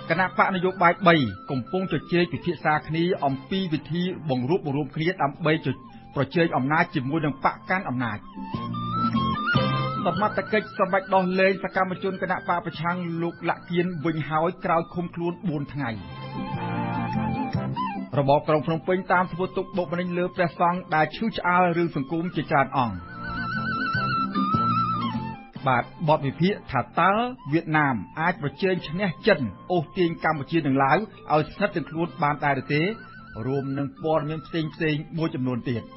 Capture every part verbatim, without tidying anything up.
គណៈបកនយោបាយបីកំពុងជជែកពិភាក្សាគ្នាអំពីវិធីបង្រួបបង្រួមគ្នាដើម្បីប្រជែងអំណាចជាមួយនឹងបកកាន់អំណាចសមត្ថកិច្ចសម្បត្តិដោះលែងសកម្មជនគណៈបកប្រឆាំងលោកលាក់គៀនវិញហើយក្រោយឃុំខ្លួនបួនថ្ងៃរបបក្រុងភ្នំពេញតាមធ្វើទុកបុកម្នេញលើព្រះសង្ឃដែលឈឺឆ្អាលរឿងសង្គមជាច្រើនអង្គបាទបទវិភាគថាតើវៀតណាមអាចប្រជែងឈ្នះចិនអូសទាញកម្ពុជានិងឡាវឲ្យស្និទ្ធនឹងខ្លួនបានដែរឬទេរួមនឹងព័ត៌មានផ្សេងផ្សេងមួយចំនួនទៀត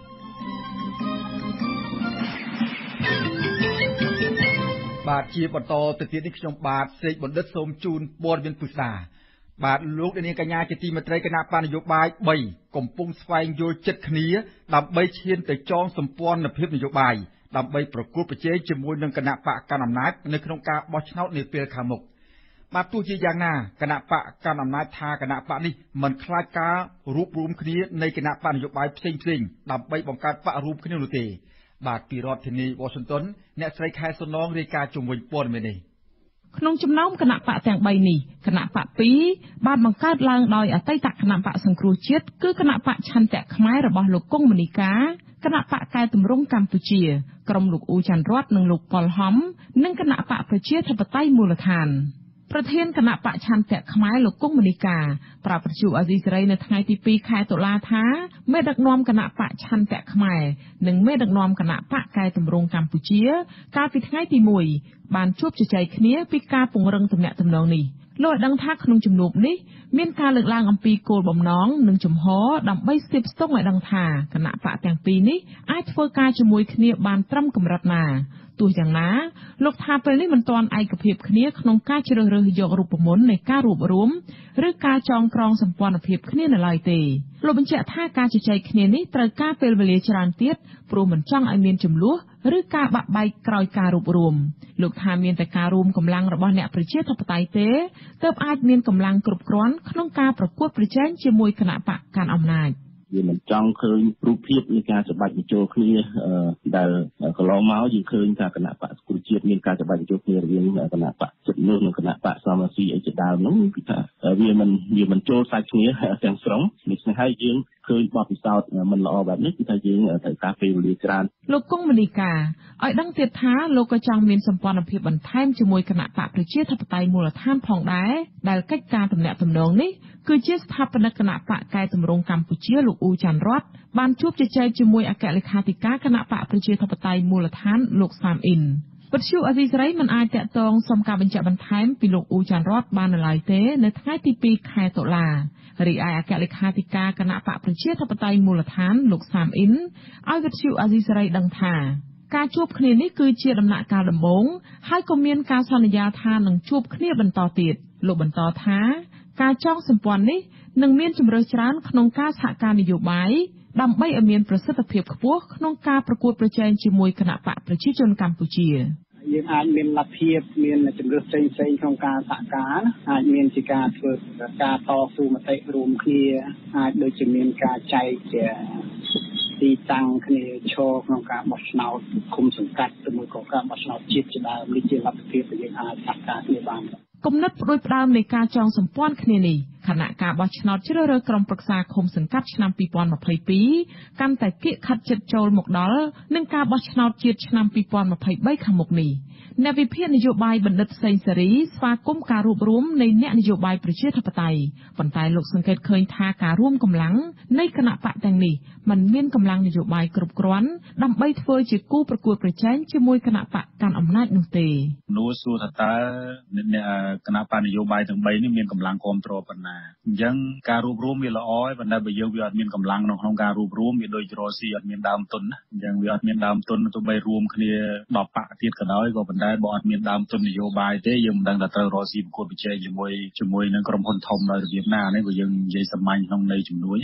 បាទជាបន្តទៅទៀតនេះខ្ញុំបាទសេកបណ្ឌិតសូមជូនព័ត៌មានពិស្ដាបាទលោកនាងកញ្ញាជាទីមេត្រីគណៈបកនយោបាយបីកំពុងស្វែងយល់ចិត្តគ្នាដើម្បីឈានទៅចងសម្ព័ន្ធភាពនយោបាយដើម្បីប្រគល់ប្រជែងជាមួយនឹងគណៈបកកណ្ដាលអំណាចនៅក្នុងការបោះឆ្នោតនាពេលខាងមុខបាទទោះជាយ៉ាងណាគណៈបកកណ្ដាលអំណាចថាគណៈបកនេះមិនខ្លាចការរួបរวมគ្នានៃគណៈបកនយោបាយផ្សេងផ្សេងដើម្បីបង្កើតបករួមគ្នានោះទេបាទពីរដ្ឋធានីវ៉ាស៊ីនតោនអ្នកស្រីខែសុនងរាយការណ៍ជុំវិញព័ត៌មាននេះក្នុងចំណោមគណៈបកទាំងបីនេះគណៈបកពីរបានបង្កើតឡើងដោយអតីតគណៈបកសង្គ្រោះជាតិគឺគណៈបកឆន្ទៈខ្មែររបស់លោកគង់មនីកាគណៈបកកែតម្រង់កម្ពុជាក្រុមលោកអ៊ូច័ន្ទរតនិងលោកប៉ុលហំនិងគណៈបកប្រជាធិបតេយ្យមូលដ្ឋានប្រធានគណៈបកឆន្ទៈខ្មែរលោកគង់មនីកាប្រាប់វិទ្យុអាស៊ីសេរីនៅថ្ងៃទីពីរខែតុលាថាមេដឹកនាំគណៈបកឆន្ទៈខ្មែរនិងមេដឹកនាំគណៈបកកែតម្រង់កម្ពុជាកាលពីថ្ងៃទីមួយបានជួបជជែកគ្នាពីការពង្រឹងទំនាក់ទំនងនេះលោកបានដឹងថាក្នុងជំនួបនេះមានការលើកឡើងអំពីគោលបំណងនិងជំហរដើម្បីស្ទាបស្ទង់ឲ្យដឹងថាគណៈបកទាំងពីរនេះអាចធ្វើការជាមួយគ្នាបានត្រឹមកម្រិតណាទោះយ៉ាងណាលោកថាពេលនេះមិនទាន់ឯកភាពគ្នាក្នុងការជ្រើសរើសយករូបមន្តនៃការរួបរวมឬការចងក្រងសម្ព័ន្ធភាពគ្នានៅឡើយទេលោកបញ្ជាក់ថាការជជែកគ្នានេះត្រូវការពេលវេលាច្រើនទៀតព្រោះមិនចង់ឲ្យមានជម្លោះឬការបាក់បែកក្រោយការរួបរวมលោកថាមានតែការរួមកម្លាំងរបស់អ្នកប្រជាធិបតេយ្យទេទើបអាចមានកម្លាំងគ្រប់គ្រាន់ក្នុងការប្រកួតប្រជែងជាមួយគណៈបកកាន់អំណាចយើងមិនចង់ឃើញរូបភាពនៃការច្បាច់បញ្ចូលគ្នាដែលកន្លងមកយើងឃើញថាគណៈបកសង្គ្រោះជាតិមានការច្បាច់បញ្ចូលគ្នារវាងគណៈបកចិត្តលឿននិងគណៈបកសមរស៊ីអីជាដើមនោះគឺថាវាមិនវាមិនចូលសាច់គ្នាទាំងស្រុងដូច្នេះហើយយើងឃើញបទពិសោធន៍មិនល្អបែបនេះគឺថាយើងត្រូវការពេលវេលាច្រើនលោកគង់មនីកាឲ្យដឹងទៀតថាលោកក៏ចង់មានសម្ព័ន្ធភាពបន្ថែមជាមួយគណៈបកប្រជាធិបតេយ្យមូលដ្ឋានផងដែរដែលកិច្ចការទំនាក់ទំនងនេះគឺជាស្ថាបនិកគណៈបកកែតម្រង់កម្ពុជាលោកអ៊ូច័ន្ទរតបានជួបជជែកជាមួយអគ្គលេខាធិការគណៈបកប្រជាធិបតេយ្យមូលដ្ឋានលោកសាមអ៊ីនវិទ្យុអាស៊ីសេរីមិនអាចតាក់ទងសុំការបញ្ជាក់បន្ថែមពីលោកអ៊ូច័ន្ទរតបាននៅឡើយទេនៅថ្ងៃទីពីរខែតុលារីឯអគ្គលេខាធិការគណៈបកប្រជាធិបតេយ្យមូលដ្ឋានលោកសាមអ៊ីនឲ្យវិទ្យុអាស៊ីសេរីដឹងថាការជួបគ្នានេះគឺជាដំណាក់កាលដំបូងហើយក៏មានការសន្យាថានឹងជួបគ្នាបន្តទៀតលោកបន្តថាការចងសម្ព័ន្ធនេះនឹងមានជម្រើសច្រើនក្នុងការសហការនយោបាយដើម្បីឲ្យមានប្រសិទ្ធភាពខ្ពស់ក្នុងការប្រកួតប្រជែងជាមួយគណៈបកប្រជាជនកម្ពុជាយើងអាចមានលទ្ធភាពមានជំរឿនផ្សេងផ្សេងក្នុងការសហការអាចមានជាការធ្វើការតស៊ូមតិរួមគ្នាអាចដូចជាមានការចែកជាទីតាំងគ្នាឈរក្នុងការបោះឆ្នោតគុំសង្កាត់ជាមួយក៏ការបោះឆ្នោតជាតិជាដើមនេះជាលទ្ធភាពដែលយើងអាចសហការគ្នាបានគំនិតផ្ដួចផ្ដើមនៃការចងសម្ព័ន្ធគ្នានេះគណៈការបោះឆ្នោតជ្រើសរើសក្រុមប្រឹក្សាឃុំសង្កាត់ឆ្នាំពីរពាន់ម្ភៃពីរកាន់តែគៀកខាត់ជិតចូលមកដល់នឹងការបោះឆ្នោតជាតិឆ្នាំពីរពាន់ម្ភៃបីខាងមុខនេះអ្នកវិភាគនយោបាយបណ្ឌិតផ្សេងសេរីស្វាគមន៍ការរួបរวมនៃអ្នកនយោបាយប្រជាធិបតេយ្យប៉ុន្តែលោកសង្កេតឃើញថាការរួមកម្លាំងនៃគណៈបកទាំងនេះមិនមានកម្លាំងនយោបាយគ្រប់គ្រាន់ដើម្បីធ្វើជាគូប្រកួតប្រជែងជាមួយគណៈបកកាន់អំណាចនោះទេនោះសួរថាតើអ្នកគណៈបកនយោបាយទាំងបីនេះមានកម្លាំងគ្រប់គ្រងប៉ុណ្ណាអញ្ចឹងការរួបរวมវាល្អហើយប៉ុន្តែបើយើងវាអត់មានកម្លាំងក្នុងក្នុងការរួបរวมវាដូចរស់ស៊ីអត់មានដើមទុនណាអញ្ចឹងវាអត់មានដើមទុនទោះបីរួមគ្នាដប់បកទៀតក៏ដោយក៏ប៉ុន្តែបើអត់មានដើមទុននយោបាយទេយើងមិនដឹងថាត្រូវរស់ស៊ីប្រកួតប្រជែងជាមួយជាមួយនឹងក្រុមហ៊ុនធំដោយរបៀបណានេះបើយើងនិយាយសាមញ្ញក្នុងន័យជំនួយណាបាទ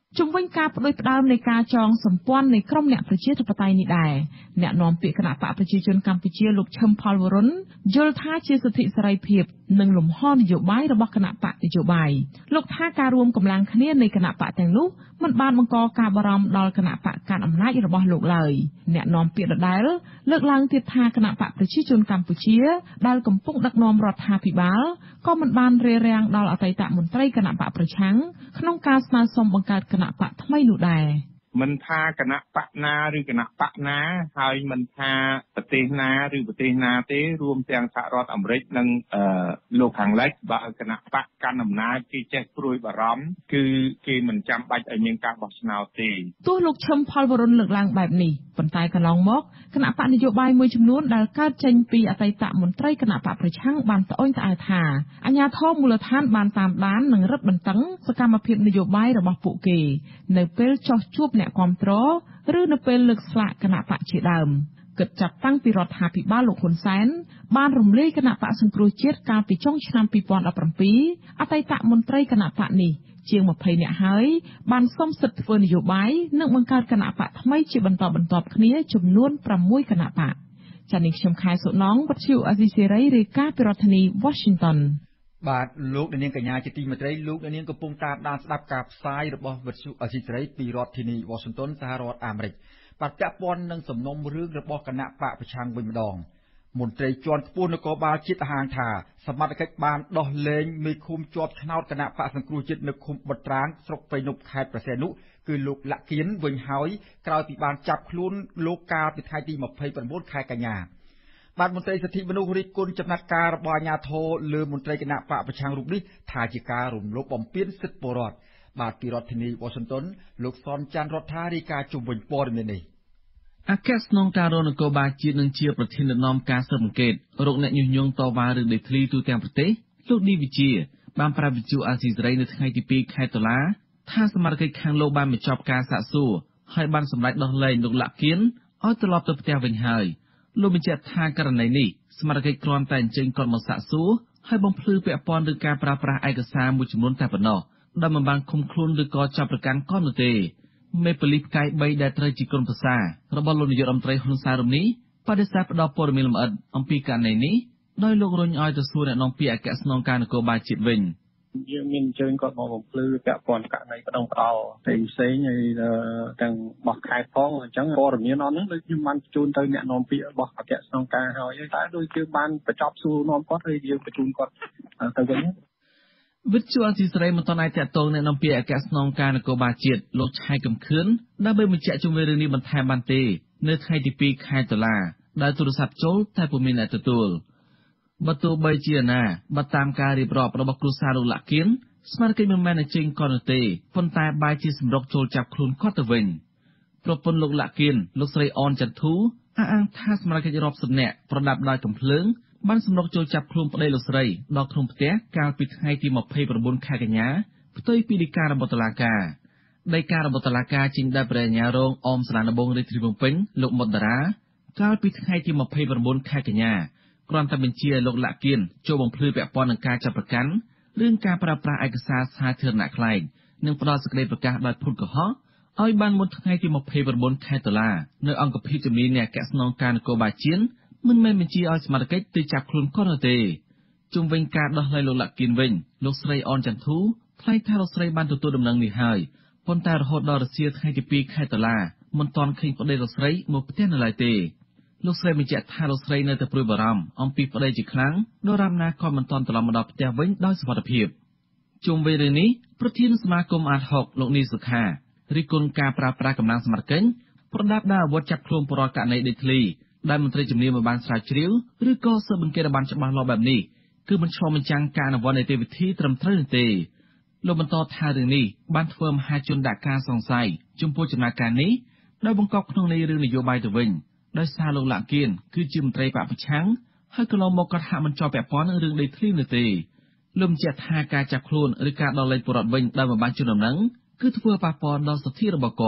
ជំវិញការបដិផ្ដើមនៃការចងសម្ព័ន្ធនៃក្រុមអ្នកប្រជាធិបតេយ្យនេះដែរអ្នកនាំពាក្យគណៈបកប្រជាជនកម្ពុជាលោកឈឹមផលវរុនយល់ថាជាសិទ្ធិសេរីភាពនិងលំហនយោបាយរបស់គណៈបកនយោបាយលោកថាការរួមកម្លាំងគ្នានៃគណៈបកទាំងនោះមិនបានបង្កការបារម្ភដល់គណៈបកកាន់អំណាចរបស់លោកឡើយអ្នកនាំពាក្យដដែលលើកឡើងទៀតថាគណៈបកប្រជាជនកម្ពុជាដែលកំពុងដឹកនាំរដ្ឋាភិបាលក៏មិនបានរារាំងដល់អតីតមន្ត្រីគណៈបកប្រឆាំងក្នុងការស្នើសុំបង្កើតគណៈបកថ្មីនោះដែរមិនថាគណៈបកណាឬគណៈបកណាហើយមិនថាប្រទេសណាឬប្រទេសណាទេរួមទាំងសហរដ្ឋអាមេរិកនិងលោកខាងលិចបើគណៈបកកាន់អំណាចគេចេះព្រួយបារម្ភគឺគេមិនចាំបាច់ឲ្យមានការបោះឆ្នោតទេទោះលោកឈឹមផលវរុនលើកឡើងបែបនេះប៉ុន្តែកន្លងមកគណៈបកនយោបាយមួយចំនួនដែលកើតចេញពីអតីតមន្ត្រីគណៈបកប្រឆាំងបានត្អូញត្អែថាអាជ្ញាធរមូលដ្ឋានបានតាមដាននិងរឹតបន្តឹងសកម្មភាពនយោបាយរបស់ពួកគេនៅពេលចោះជួបអ្នកគាំទ្រឬនៅពេលលើកស្លាកគណៈបកជាដើមគិតចាប់តាំងពីរដ្ឋាភិបាលលោកហ៊ុនសែនបានរំលាយគណៈបកសង្គ្រោះជាតិកាលពីចុងឆ្នាំពីរពាន់ដប់ប្រាំពីរអតីតមន្ត្រីគណៈបកនេះជាងម្ភៃនាក់ហើយបានសុំសិទ្ធិធ្វើនយោបាយនិងបង្កើតគណៈបកថ្មីជាបន្តបន្ទាប់គ្នាចំនួនប្រាំមួយគណៈបកចា៎នេះខ្ញុំខែសុណងវັດឈូអេស៊ីសេរីរាយការណ៍ពីរដ្ឋធានី Washington បាទលោកនាងកញ្ញាជាទីមេត្រីលោកនាងកំពុងតាមដានស្ដាប់ការផ្សាយរបស់វិទ្យុអេស៊ីសេរីពីរដ្ឋធានី Washington សហរដ្ឋអាមេរិកបាទពាក់ព័ន្ធនឹងសំណុំរឿងរបស់គណៈបកប្រឆាំងវិញម្ដងមន្ត្រីជាន់ខ្ពស់នគរបាលជាតិហាងថាសមត្ថកិច្ចបានដោះលែងមេឃុំជាប់ឆ្នោតគណៈបកសង្គ្រោះជាតិនៅឃុំបិត្រាងស្រុកព្រៃនប់ខេត្តព្រះសីហនុគឺលោកលក្ខៀនវិញហើយក្រោយពីបានចាប់ខ្លួនលោកកាលពីថ្ងៃទីម្ភៃប្រាំបួនខែកញ្ញាបាទមន្ត្រីសិទ្ធិមនុស្សរិះគន់ចំណាត់ការរបស់អាជ្ញាធរលើមន្ត្រីគណៈបកប្រឆាំងរូបនេះថាជាការរំលោភបំពានសិទ្ធិពលរដ្ឋបាទពីរដ្ឋធានី Washington លោកសនច័ន្ទរដ្ឋារាយការណ៍ជុំវិញព័ត៌មាននេះអគ្គស្នងការនគរបាលជាតិនឹងជាប្រធានដំណំការស៊ើបអង្កេតរកអ្នកញុះញង់តវ៉ារឿងដីធ្លីទូទាំងប្រទេសលោកឌីវិជាបានប្រាប់វិទ្យុអាស៊ីសេរីនៅថ្ងៃទីពីរខែតុលាថាសមាជិកខាងលោកបានបញ្ចប់ការសាកសួរហើយបានសម្រេចដោះលែងលោកលក្ខៀនឲ្យត្រឡប់ទៅផ្ទះវិញហើយលោកបញ្ជាក់ថាករណីនេះសមាជិកគ្រាន់តែអញ្ជើញគាត់មកសាកសួរហើយបំភ្លឺពាក់ព័ន្ធនឹងការប្រើប្រាស់ឯកសារមួយចំនួនតែប៉ុណ្ណោះដែលមិនបានឃុំខ្លួនឬក៏ចាប់ប្រកាន់គាត់នោះទេមេប៉ូលីសផ្កាយបីដែលត្រូវជាក្រុមប្រឹក្សារបស់លោកនាយករដ្ឋមន្ត្រីហ៊ុនសែនរំនេះបដិសេធផ្ដល់ព័ត៌មានលម្អិតអំពីករណីនេះដោយលោករញឲ្យទៅសួរអ្នកនាំពាក្យអគ្គស្នងការនគរបាលជាតិវិញយើងមានអញ្ជើញគាត់មកបំភ្លឺពាក់ព័ន្ធករណីបដងផ្ដោផ្សេងផ្សេងហើយទាំងបោះខេត្តផងអញ្ចឹងព័ត៌មានអត់ហ្នឹងដូចខ្ញុំបានបញ្ជូនទៅអ្នកនាំពាក្យរបស់អគ្គស្នងការហើយតែដូចជាបានបញ្ចប់សួរនាំគាត់ហើយយើងបញ្ជូនគាត់ទៅវិញវិទ្យុអេស៊ីសេរីមិនទាន់អាចតាក់ទងអ្នកនាំពាក្យអគ្គស្នងការនគរបាលជាតិលោកឆៃកំខឿនដើម្បីបញ្ជាក់ជុំវិញរឿងនេះបន្ថែមបានទេនៅថ្ងៃទីពីរខែតុលាដែលទូរស័ព្ទចូលតែពុំមានអ្នកទទួលបើទោះបីជាណាបើតាមការរៀបរាប់របស់គ្រួសារលោកលក្ខៀនស្មារតីមិនមែនតែចេញគាត់នោះទេប៉ុន្តែបែរជាសម្រុកចូលចាប់ខ្លួនគាត់ទៅវិញប្រពន្ធលោកលក្ខៀនលោកស្រីអនចន្ទធូអះអាងថាសមាជិករាប់សិបនាក់ប្រដាប់ដោយកំភ្លើងបានសម្រុកចូលចាប់ខ្លួនប្តីលោកស្រីដល់ក្នុងផ្ទះកាលពីថ្ងៃទីម្ភៃប្រាំបួនខែកញ្ញាផ្ទុយពីដីការបស់តុលាការដីការបស់តុលាការចេញដោយព្រះអាជ្ញារងអមសាលាដំបងរាជធានីភ្នំពេញលោកមុតតារាកាលពីថ្ងៃទីម្ភៃប្រាំបួនខែកញ្ញាគ្រាន់តែបញ្ជាឲ្យលោកលក្ខៀនចូលបំភ្លឺពាក់ព័ន្ធនឹងការចាប់ប្រកាន់រឿងការប្រើប្រាស់ឯកសារសាធារណៈក្លែងនិងផ្ដល់សេចក្តីប្រកាសដោយភូតកុហកឲ្យបានមុនថ្ងៃទីម្ភៃប្រាំបួនខែតុលានៅអង្គភាពជំនាញនៃអគ្គស្នងការនគរបាលជាតិមិនមែនបញ្ជាឲ្យសមាជិកទៅចាប់ខ្លួនគាត់នោះទេជុំវិញការដោះលែងលោកលក្ខៀនវិញលោកស្រីអនចន្ទធូថ្លែងថាលោកស្រីបានទទួលដំណឹងនេះហើយប៉ុន្តែរហូតដល់រសៀលថ្ងៃទីពីរខែតុលាមិនទាន់ឃើញប្តីលោកស្រីមកផ្ទះនៅឡើយទេលោកស្រីបញ្ជាក់ថាលោកស្រីនៅតែព្រួយបារម្ភអំពីប្តីជាខ្លាំងដរាបណាក៏មិនទាន់ត្រឡប់មកដល់ផ្ទះវិញដោយសុវត្ថិភាពជុំវិញរឿងនេះប្រធានសមាគមអាតហុកលោកនីសុខារិះគន់ការប្រើប្រាស់កម្លាំងសមត្ថកិច្ចប្រដាប់ដោយអាវុធចាប់ខ្លួនបរិយាករណីដីធ្លីដែលមន្ត្រីជំនាញមិនបានស្រាវជ្រាវឬក៏ស៊ើបអង្កេតបានច្បាស់លាស់បែបនេះគឺមិនឆ្លុះបញ្ចាំងការអនុវត្តនីតិវិធីត្រឹមត្រូវនោះទេលោកបន្តថារឿងនេះបានធ្វើមហាជនដាក់ការសង្ស័យចំពោះចំណាត់ការនេះដោយបង្កប់ក្នុងន័យរឿងនយោបាយទៅវិញដោយសារលោកលក្ខៀនគឺជាមន្ត្រីបកប្រឆាំងហើយកន្លងមកគាត់ហាក់មិនជាប់ពាក់ព័ន្ធនឹងរឿងដីធ្លីនោះទេលោកបញ្ជាក់ថាការចាប់ខ្លួនឬការដោះលែងពលរដ្ឋវិញដោយមិនបានជូនដំណឹងគឺធ្វើប៉ះពាល់ដល់សិទ្ធិរបស់គាត់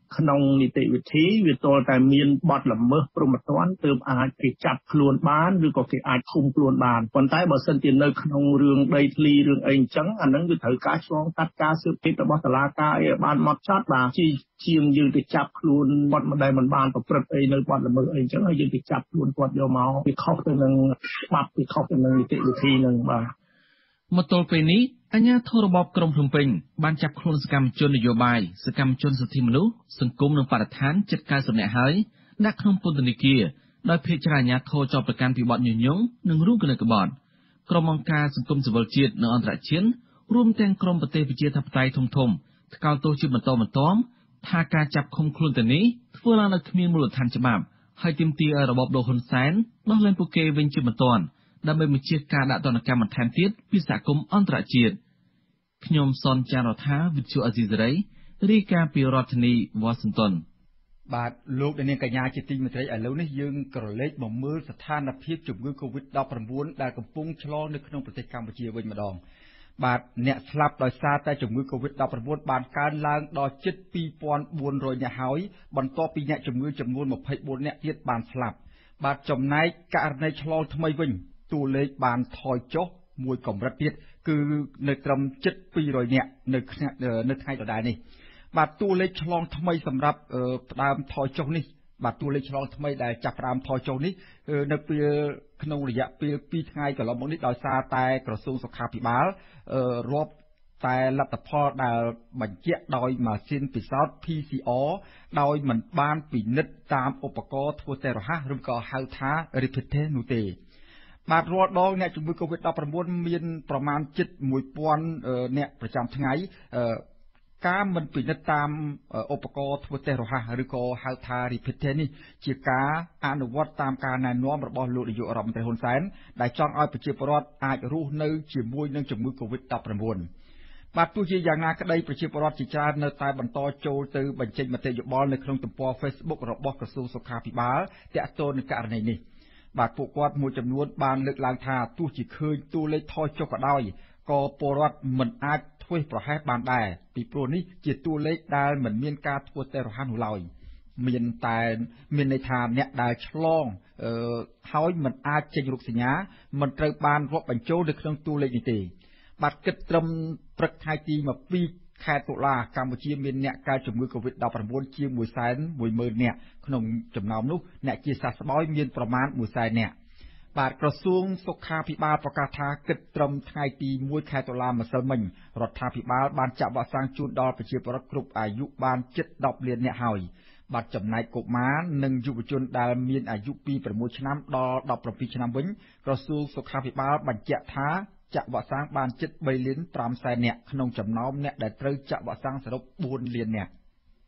ក្នុងនីតិវិធីវាទល់តែមានបទល្មើសព្រហ្មទណ្ឌទើបអាចគេចាប់ខ្លួនបានឬក៏គេអាចឃុំខ្លួនបានប៉ុន្តែបើសិនជានៅក្នុងរឿងដីធ្លីរឿងអីអញ្ចឹងអានឹងវាត្រូវការឆ្លងកាត់ការស៊ើបអង្កេតរបស់តុលាការឲ្យបានហ្មត់ចត់បាទជាជាងយើងទៅចាប់ខ្លួនគាត់មិនដែលមិនបានប្រព្រឹត្តអីនៅបទល្មើសអីអញ្ចឹងហើយយើងទៅចាប់ខ្លួនគាត់យកមកវាខុសទៅនឹងច្បាប់វាខុសទៅនឹងនីតិវិធីនឹងបាទមកទល់ពេលនេះអាជ្ញាធររបបក្រុងភ្នំពេញបានចាប់ខ្លួនសកម្មជននយោបាយសកម្មជនសិទ្ធិមនុស្សសង្គមនិងបរិស្ថានជិតកៅសិបនាក់ហើយដាក់ក្នុងពន្ធនាគារដោយភាគច្រើនអាជ្ញាធរចោទប្រកាន់ពីបទញុះញង់និងរួមគំនិតក្បត់ក្រុមអង្គការសង្គមស៊ីវិលជាតិនិងអន្តរជាតិរួមទាំងក្រុមប្រទេសប្រជាធិបតេយ្យធំធំថ្កោលទោសជាបន្តបន្ទាប់ថាការចាប់ឃុំខ្លួនទៅនេះធ្វើឡើងដោយគ្មានមូលដ្ឋានច្បាប់ហើយទាមទារឲ្យរបបលោកហ៊ុនសែនដោះលែងពួកគេវិញជាបន្ទាន់ដើម្បីបញ្ជាការដាក់ទណ្ឌកម្មបន្ថែមទៀតពីសហគមន៍អន្តរជាតិខ្ញុំសនចាររថាវិទ្យុអេស៊ីសេរីរាយការណ៍ពីរដ្ឋធានីវ៉ាស៊ីនតោនបាទលោកនាងកញ្ញាជាទីមេត្រីឥឡូវនេះយើងក៏លេចមកមើលស្ថានភាពជំងឺ កូវីដ ដប់ប្រាំបួន ដែលកំពុងឆ្លងនៅក្នុងប្រទេសកម្ពុជាវិញម្ដងបាទអ្នកស្លាប់ដោយសារតែជំងឺ កូវីដ ដប់ប្រាំបួន បានកើនឡើងដល់ជិតពីរពាន់បួនរយនាក់ហើយបន្ទាប់ពីអ្នកជំងឺចំនួនម្ភៃបួននាក់ទៀតបានស្លាប់បាទចំណែកករណីឆ្លងថ្មីវិញតួលេខបានថយចុះមួយកម្រិតទៀតគឺនៅត្រឹមជិតពីររយនាក់នៅនៅថ្ងៃដដែលនេះបាទតួលេខឆ្លងថ្មីសម្រាប់ផ្ដើមថយចុះនេះបាទតួលេខឆ្លងថ្មីដែលចាប់ផ្ដើមថយចុះនេះនៅពេលក្នុងរយៈពេលពីរថ្ងៃកន្លងមកនេះដោយសារតែក្រសួងសុខាភិបាលរាប់តែលទ្ធផលដែលបញ្ជាក់ដោយម៉ាស៊ីនពិសោធន៍ P C R ដោយមិនបានពិនិត្យតាមឧបករណ៍ធ្វើតេស្តរហ័សឬក៏ហៅថា Rapid Test នោះទេបាទរាល់ដងអ្នកជំងឺ កូវីដ ដប់ប្រាំបួន មានប្រមាណជិតមួយពាន់អ្នកប្រចាំថ្ងៃការមិនពិនិត្យតាមឧបករណ៍ធ្វើតេស្តរហ័សឬក៏ហៅថា Rapid Test នេះជាការអនុវត្តតាមការណែនាំរបស់លោកនាយករដ្ឋមន្ត្រីហ៊ុនសែនដែលចង់ឲ្យប្រជាពលរដ្ឋអាចរស់នៅជាមួយនឹងជំងឺ កូវីដ ដប់ប្រាំបួន បាទទោះជាយ៉ាងណាក្តីប្រជាពលរដ្ឋជាច្រើននៅតែបន្តចូលទៅបញ្ចេញមតិយោបល់នៅក្នុងទំព័រ Facebook របស់ក្រសួងសុខាភិបាលទាក់ទងនឹងករណីនេះបាទពួកគាត់មួយចំនួនបានលើកឡើងថាទោះជាឃើញតួលេខថយចុះក៏ដោយក៏ពលរដ្ឋមិនអាចធ្វេសប្រហែសបានដែរពីព្រោះនេះជាតួលេខដែលមិនមានការធ្វើតេស្តរហ័សនោះឡើយមានតែមានន័យថាអ្នកដែលឆ្លងហើយមិនអាចចេញរោគសញ្ញាមិនត្រូវបានរាប់បញ្ចូលនៅក្នុងតួលេខនេះទេបាទគិតត្រឹមព្រឹកថ្ងៃទីยี่สิบสองខែតុលាកម្ពុជាមានអ្នកកើតជំងឺ កូវីដ ដប់ប្រាំបួន ជាងមួយសែនមួយម៉ឺននាក់ក្នុងចំណោមនោះអ្នកជាសះស្បើយមានប្រមាណមួយសែននាក់បាទក្រសួងសុខាភិបាលប្រកាសថាគិតត្រឹមថ្ងៃទីមួយខែតុលាម្សិលមិញរដ្ឋាភិបាលបានចាក់វ៉ាក់សាំងជូនដល់ប្រជាពលរដ្ឋគ្រប់អាយុបានជិតដប់លាននាក់ហើយបាទចំណែកកុមារនិងយុវជនដែលមានអាយុពីប្រាំមួយឆ្នាំដល់ដប់ប្រាំពីរឆ្នាំវិញក្រសួងសុខាភិបាលបញ្ជាក់ថាចាក់វ៉ាក់សាំងបានជិតបីលានប្រាំសែននាក់ក្នុងចំណោមអ្នកដែលត្រូវចាក់វ៉ាក់សាំងសរុបបួនលាននាក់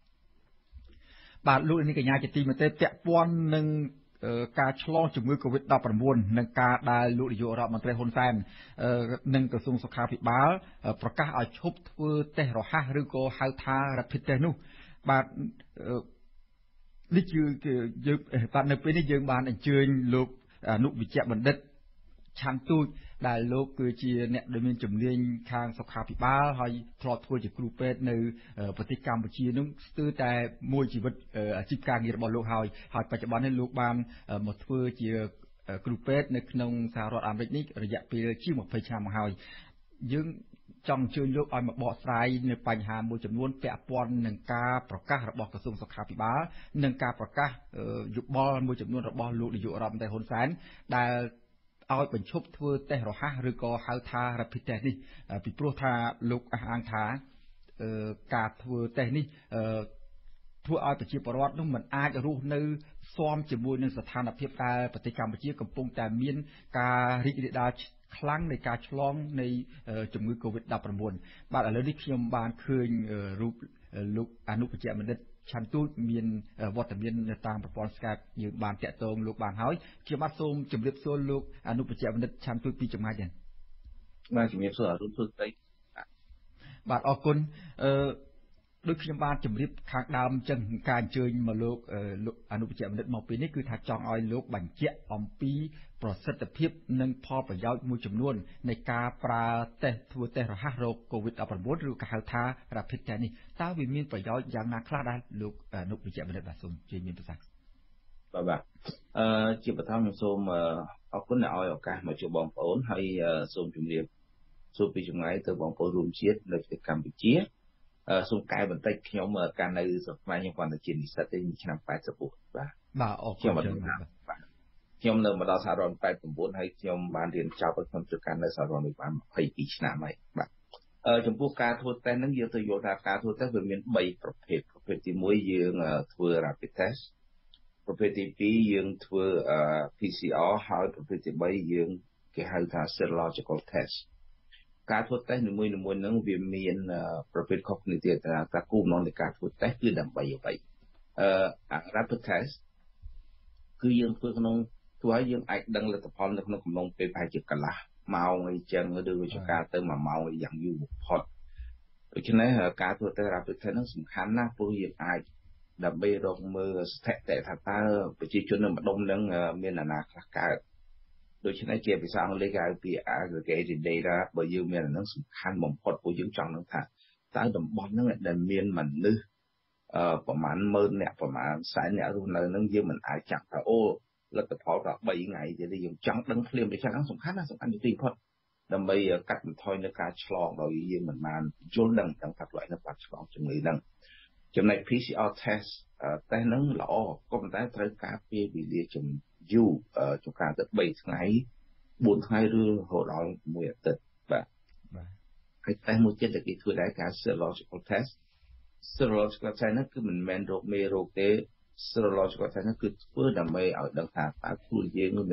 បាទលោកនាងកញ្ញាជាទីមេត្រីពាក់ព័ន្ធនឹងការឆ្លងជំងឺ កូវីដ ដប់ប្រាំបួន និងការដែលលោកនាយករដ្ឋមន្ត្រីហ៊ុនសែននិងក្រសួងសុខាភិបាលប្រកាសឲ្យឈប់ធ្វើតេស្តរហ័សឬក៏ហៅថា Rapid Test នោះបាទនេះគឺយើងបាទនៅពេលនេះយើងបានអញ្ជើញលោកអនុវិជ្ជបណ្ឌិតឆាន់ទូចដែលលោកគឺជាអ្នកដែលមានជំនាញខាងសុខាភិបាលហើយធ្លាប់ធ្វើជាគ្រូពេទ្យនៅប្រទេសកម្ពុជានោះស្ទើរតែមួយជីវិតអាជីពការងាររបស់លោកហើយហើយបច្ចុប្បន្ននេះលោកបានមកធ្វើជាគ្រូពេទ្យនៅក្នុងសហរដ្ឋអាមេរិកនេះរយៈពេលជាងยี่สิบឆ្នាំមកហើយយើងចង់អញ្ជើញលោកឲ្យមកបកស្រាយនៅបញ្ហាមួយចំនួនពាក់ព័ន្ធនឹងការប្រកាសរបស់ក្រសួងសុខាភិបាលនិងការប្រកាសយោបល់មួយចំនួនរបស់លោកនាយករដ្ឋមន្ត្រីហ៊ុនសែនដែលឲ្យបញ្ឈប់ធ្វើតេស្តរហ័សឬក៏ហៅថា Rapid Test នេះពីព្រោះថាលោកអះអាងថាការធ្វើតេស្តនេះធ្វើឲ្យប្រជាពលរដ្ឋនោះមិនអាចរស់នៅស៊ាំជាមួយនឹងស្ថានភាពដែលប្រទេសកម្ពុជាកំពុងតែមានការរីករាលដាលខ្លាំងនៃការឆ្លងនៃជំងឺ កូវីដ ដប់ប្រាំបួន បាទឥឡូវនេះខ្ញុំបានឃើញរូបលោកអនុវិជ្ជបណ្ឌិតឆាន់ទូចមានវត្តមាននៅតាមប្រព័ន្ធ Skype យើងបានតាក់ទងលោកបានហើយខ្ញុំបាទសូមជម្រាបសួរលោកអនុវិជ្ជបណ្ឌិតឆាន់ទូចពីចម្ងាយដែរបាទជំរាបសួរអរុនសួស្តីបាទអរគុណអឺដូចខ្ញុំបានជម្រាបខាងដើមចឹងការអញ្ជើញមកលោកលោកអនុវិជ្ជបណ្ឌិតមកពេលនេះគឺថាចង់ឲ្យលោកបញ្ជាក់អំពីប្រសិទ្ធភាពនិងផលប្រយោជន៍មួយចំនួននៃការប្រើតេស្តធ្វើតេស្តរហ័សរោគ កូវីដ ដប់ប្រាំបួន ឬក៏ហៅថា Rapid Test នេះតើវាមានប្រយោជន៍យ៉ាងណាខ្លះដែរលោកអនុវិជ្ជបណ្ឌិតបាទសូមជម្រាបមានប្រសាសន៍បាទបាទអឺជាបឋមខ្ញុំសូមអរគុណដែលឲ្យឱកាសមកជួបបងប្អូនហើយសូមជម្រាបសួរពីចម្ងាយទៅបងប្អូនរួមជាតិនៅប្រទេសកម្ពុជាសូមកែបន្តិចខ្ញុំកាលនៅស្រុកខ្មែរខ្ញុំគាត់ទៅជានិស្សិតទេឆ្នាំแปดสิบหกបាទបាទអរគុណច្រើនបាទខ្ញុំនៅមកដល់សហរដ្ឋแปดสิบchínហើយខ្ញុំបានរៀនចប់ហើយខ្ញុំធ្វើការនៅសហរដ្ឋអាមេរិកបានยี่สิบtwoឆ្នាំហើយបាទអឺចំពោះការធ្វើតេស្តហ្នឹងយើងទៅយល់ថាការធ្វើតេស្តវាមានthreeប្រភេទប្រភេទទីoneយើងធ្វើ rapid test ប្រភេទទីtwoយើងធ្វើ P C R ហើយប្រភេទទីthreeយើងគេហៅថា serological testការធ្វើតេស្តនីមួយៗហ្នឹងវាមានប្រភេទខុសគ្នាទៀតថាការគោលបំណងនៃការធ្វើតេស្តគឺដើម្បីអ្វីអឺ rapid test គឺយើងធ្វើក្នុងធ្វើឲ្យយើងអាចដឹងលទ្ធផលនៅក្នុងកំឡុងពេលប្រហែលជាកន្លះម៉ោងអីចឹងឬវិជ្ជាការទៅoneម៉ោងយ៉ាងយូរបំផុតដូច្នេះការធ្វើតេស្ត rapid test ហ្នឹងសំខាន់ណាស់ព្រោះយើងអាចដើម្បីរកមើលស្ថិតិថាតើប្រជាជននៅម្ដុំហ្នឹងមានអាណាខ្លះកើតដូច្នេះជាភាសាអង់គ្លេសគេហៅពី aggregated data បើយើងមានអាហ្នឹងសំខាន់បំផុតព្រោះយើងចង់នឹងថាតើតំបន់ហ្នឹងដែលមានមនុស្សអឺប្រហែលម៉ឺនអ្នកប្រហែលសែនអ្នករស់នៅហ្នឹងយើងមិនអាចចាំថាអូលទ្ធផលដល់threeថ្ងៃទៀតយើងចង់ដឹងភ្លាមដូច្នេះហ្នឹងសំខាន់ណាស់សំខាន់ជាទីបំផុតដើម្បីកាត់បន្ថយនៅការឆ្លងដោយយើងមិនបានយល់ដឹងទាំងថាខ្លួនឯងបានឆ្លងជំងឺហ្នឹងចំណែក P C R test តេស្តហ្នឹងល្អក៏ប៉ុន្តែត្រូវការពេលវេលាចំយូរចំការទៅthreeថ្ងៃfourថ្ងៃឬរហូតដល់oneអាទិត្យបាទបាទហើយតេស្តមួយទៀតដែលគេធ្វើដែរការ serological test serological test ហ្នឹងគឺមិនមែនរោគមេរោគទេ serological test ហ្នឹងគឺធ្វើដើម្បីឲ្យដឹងថាតើខ្លួនយើងមាន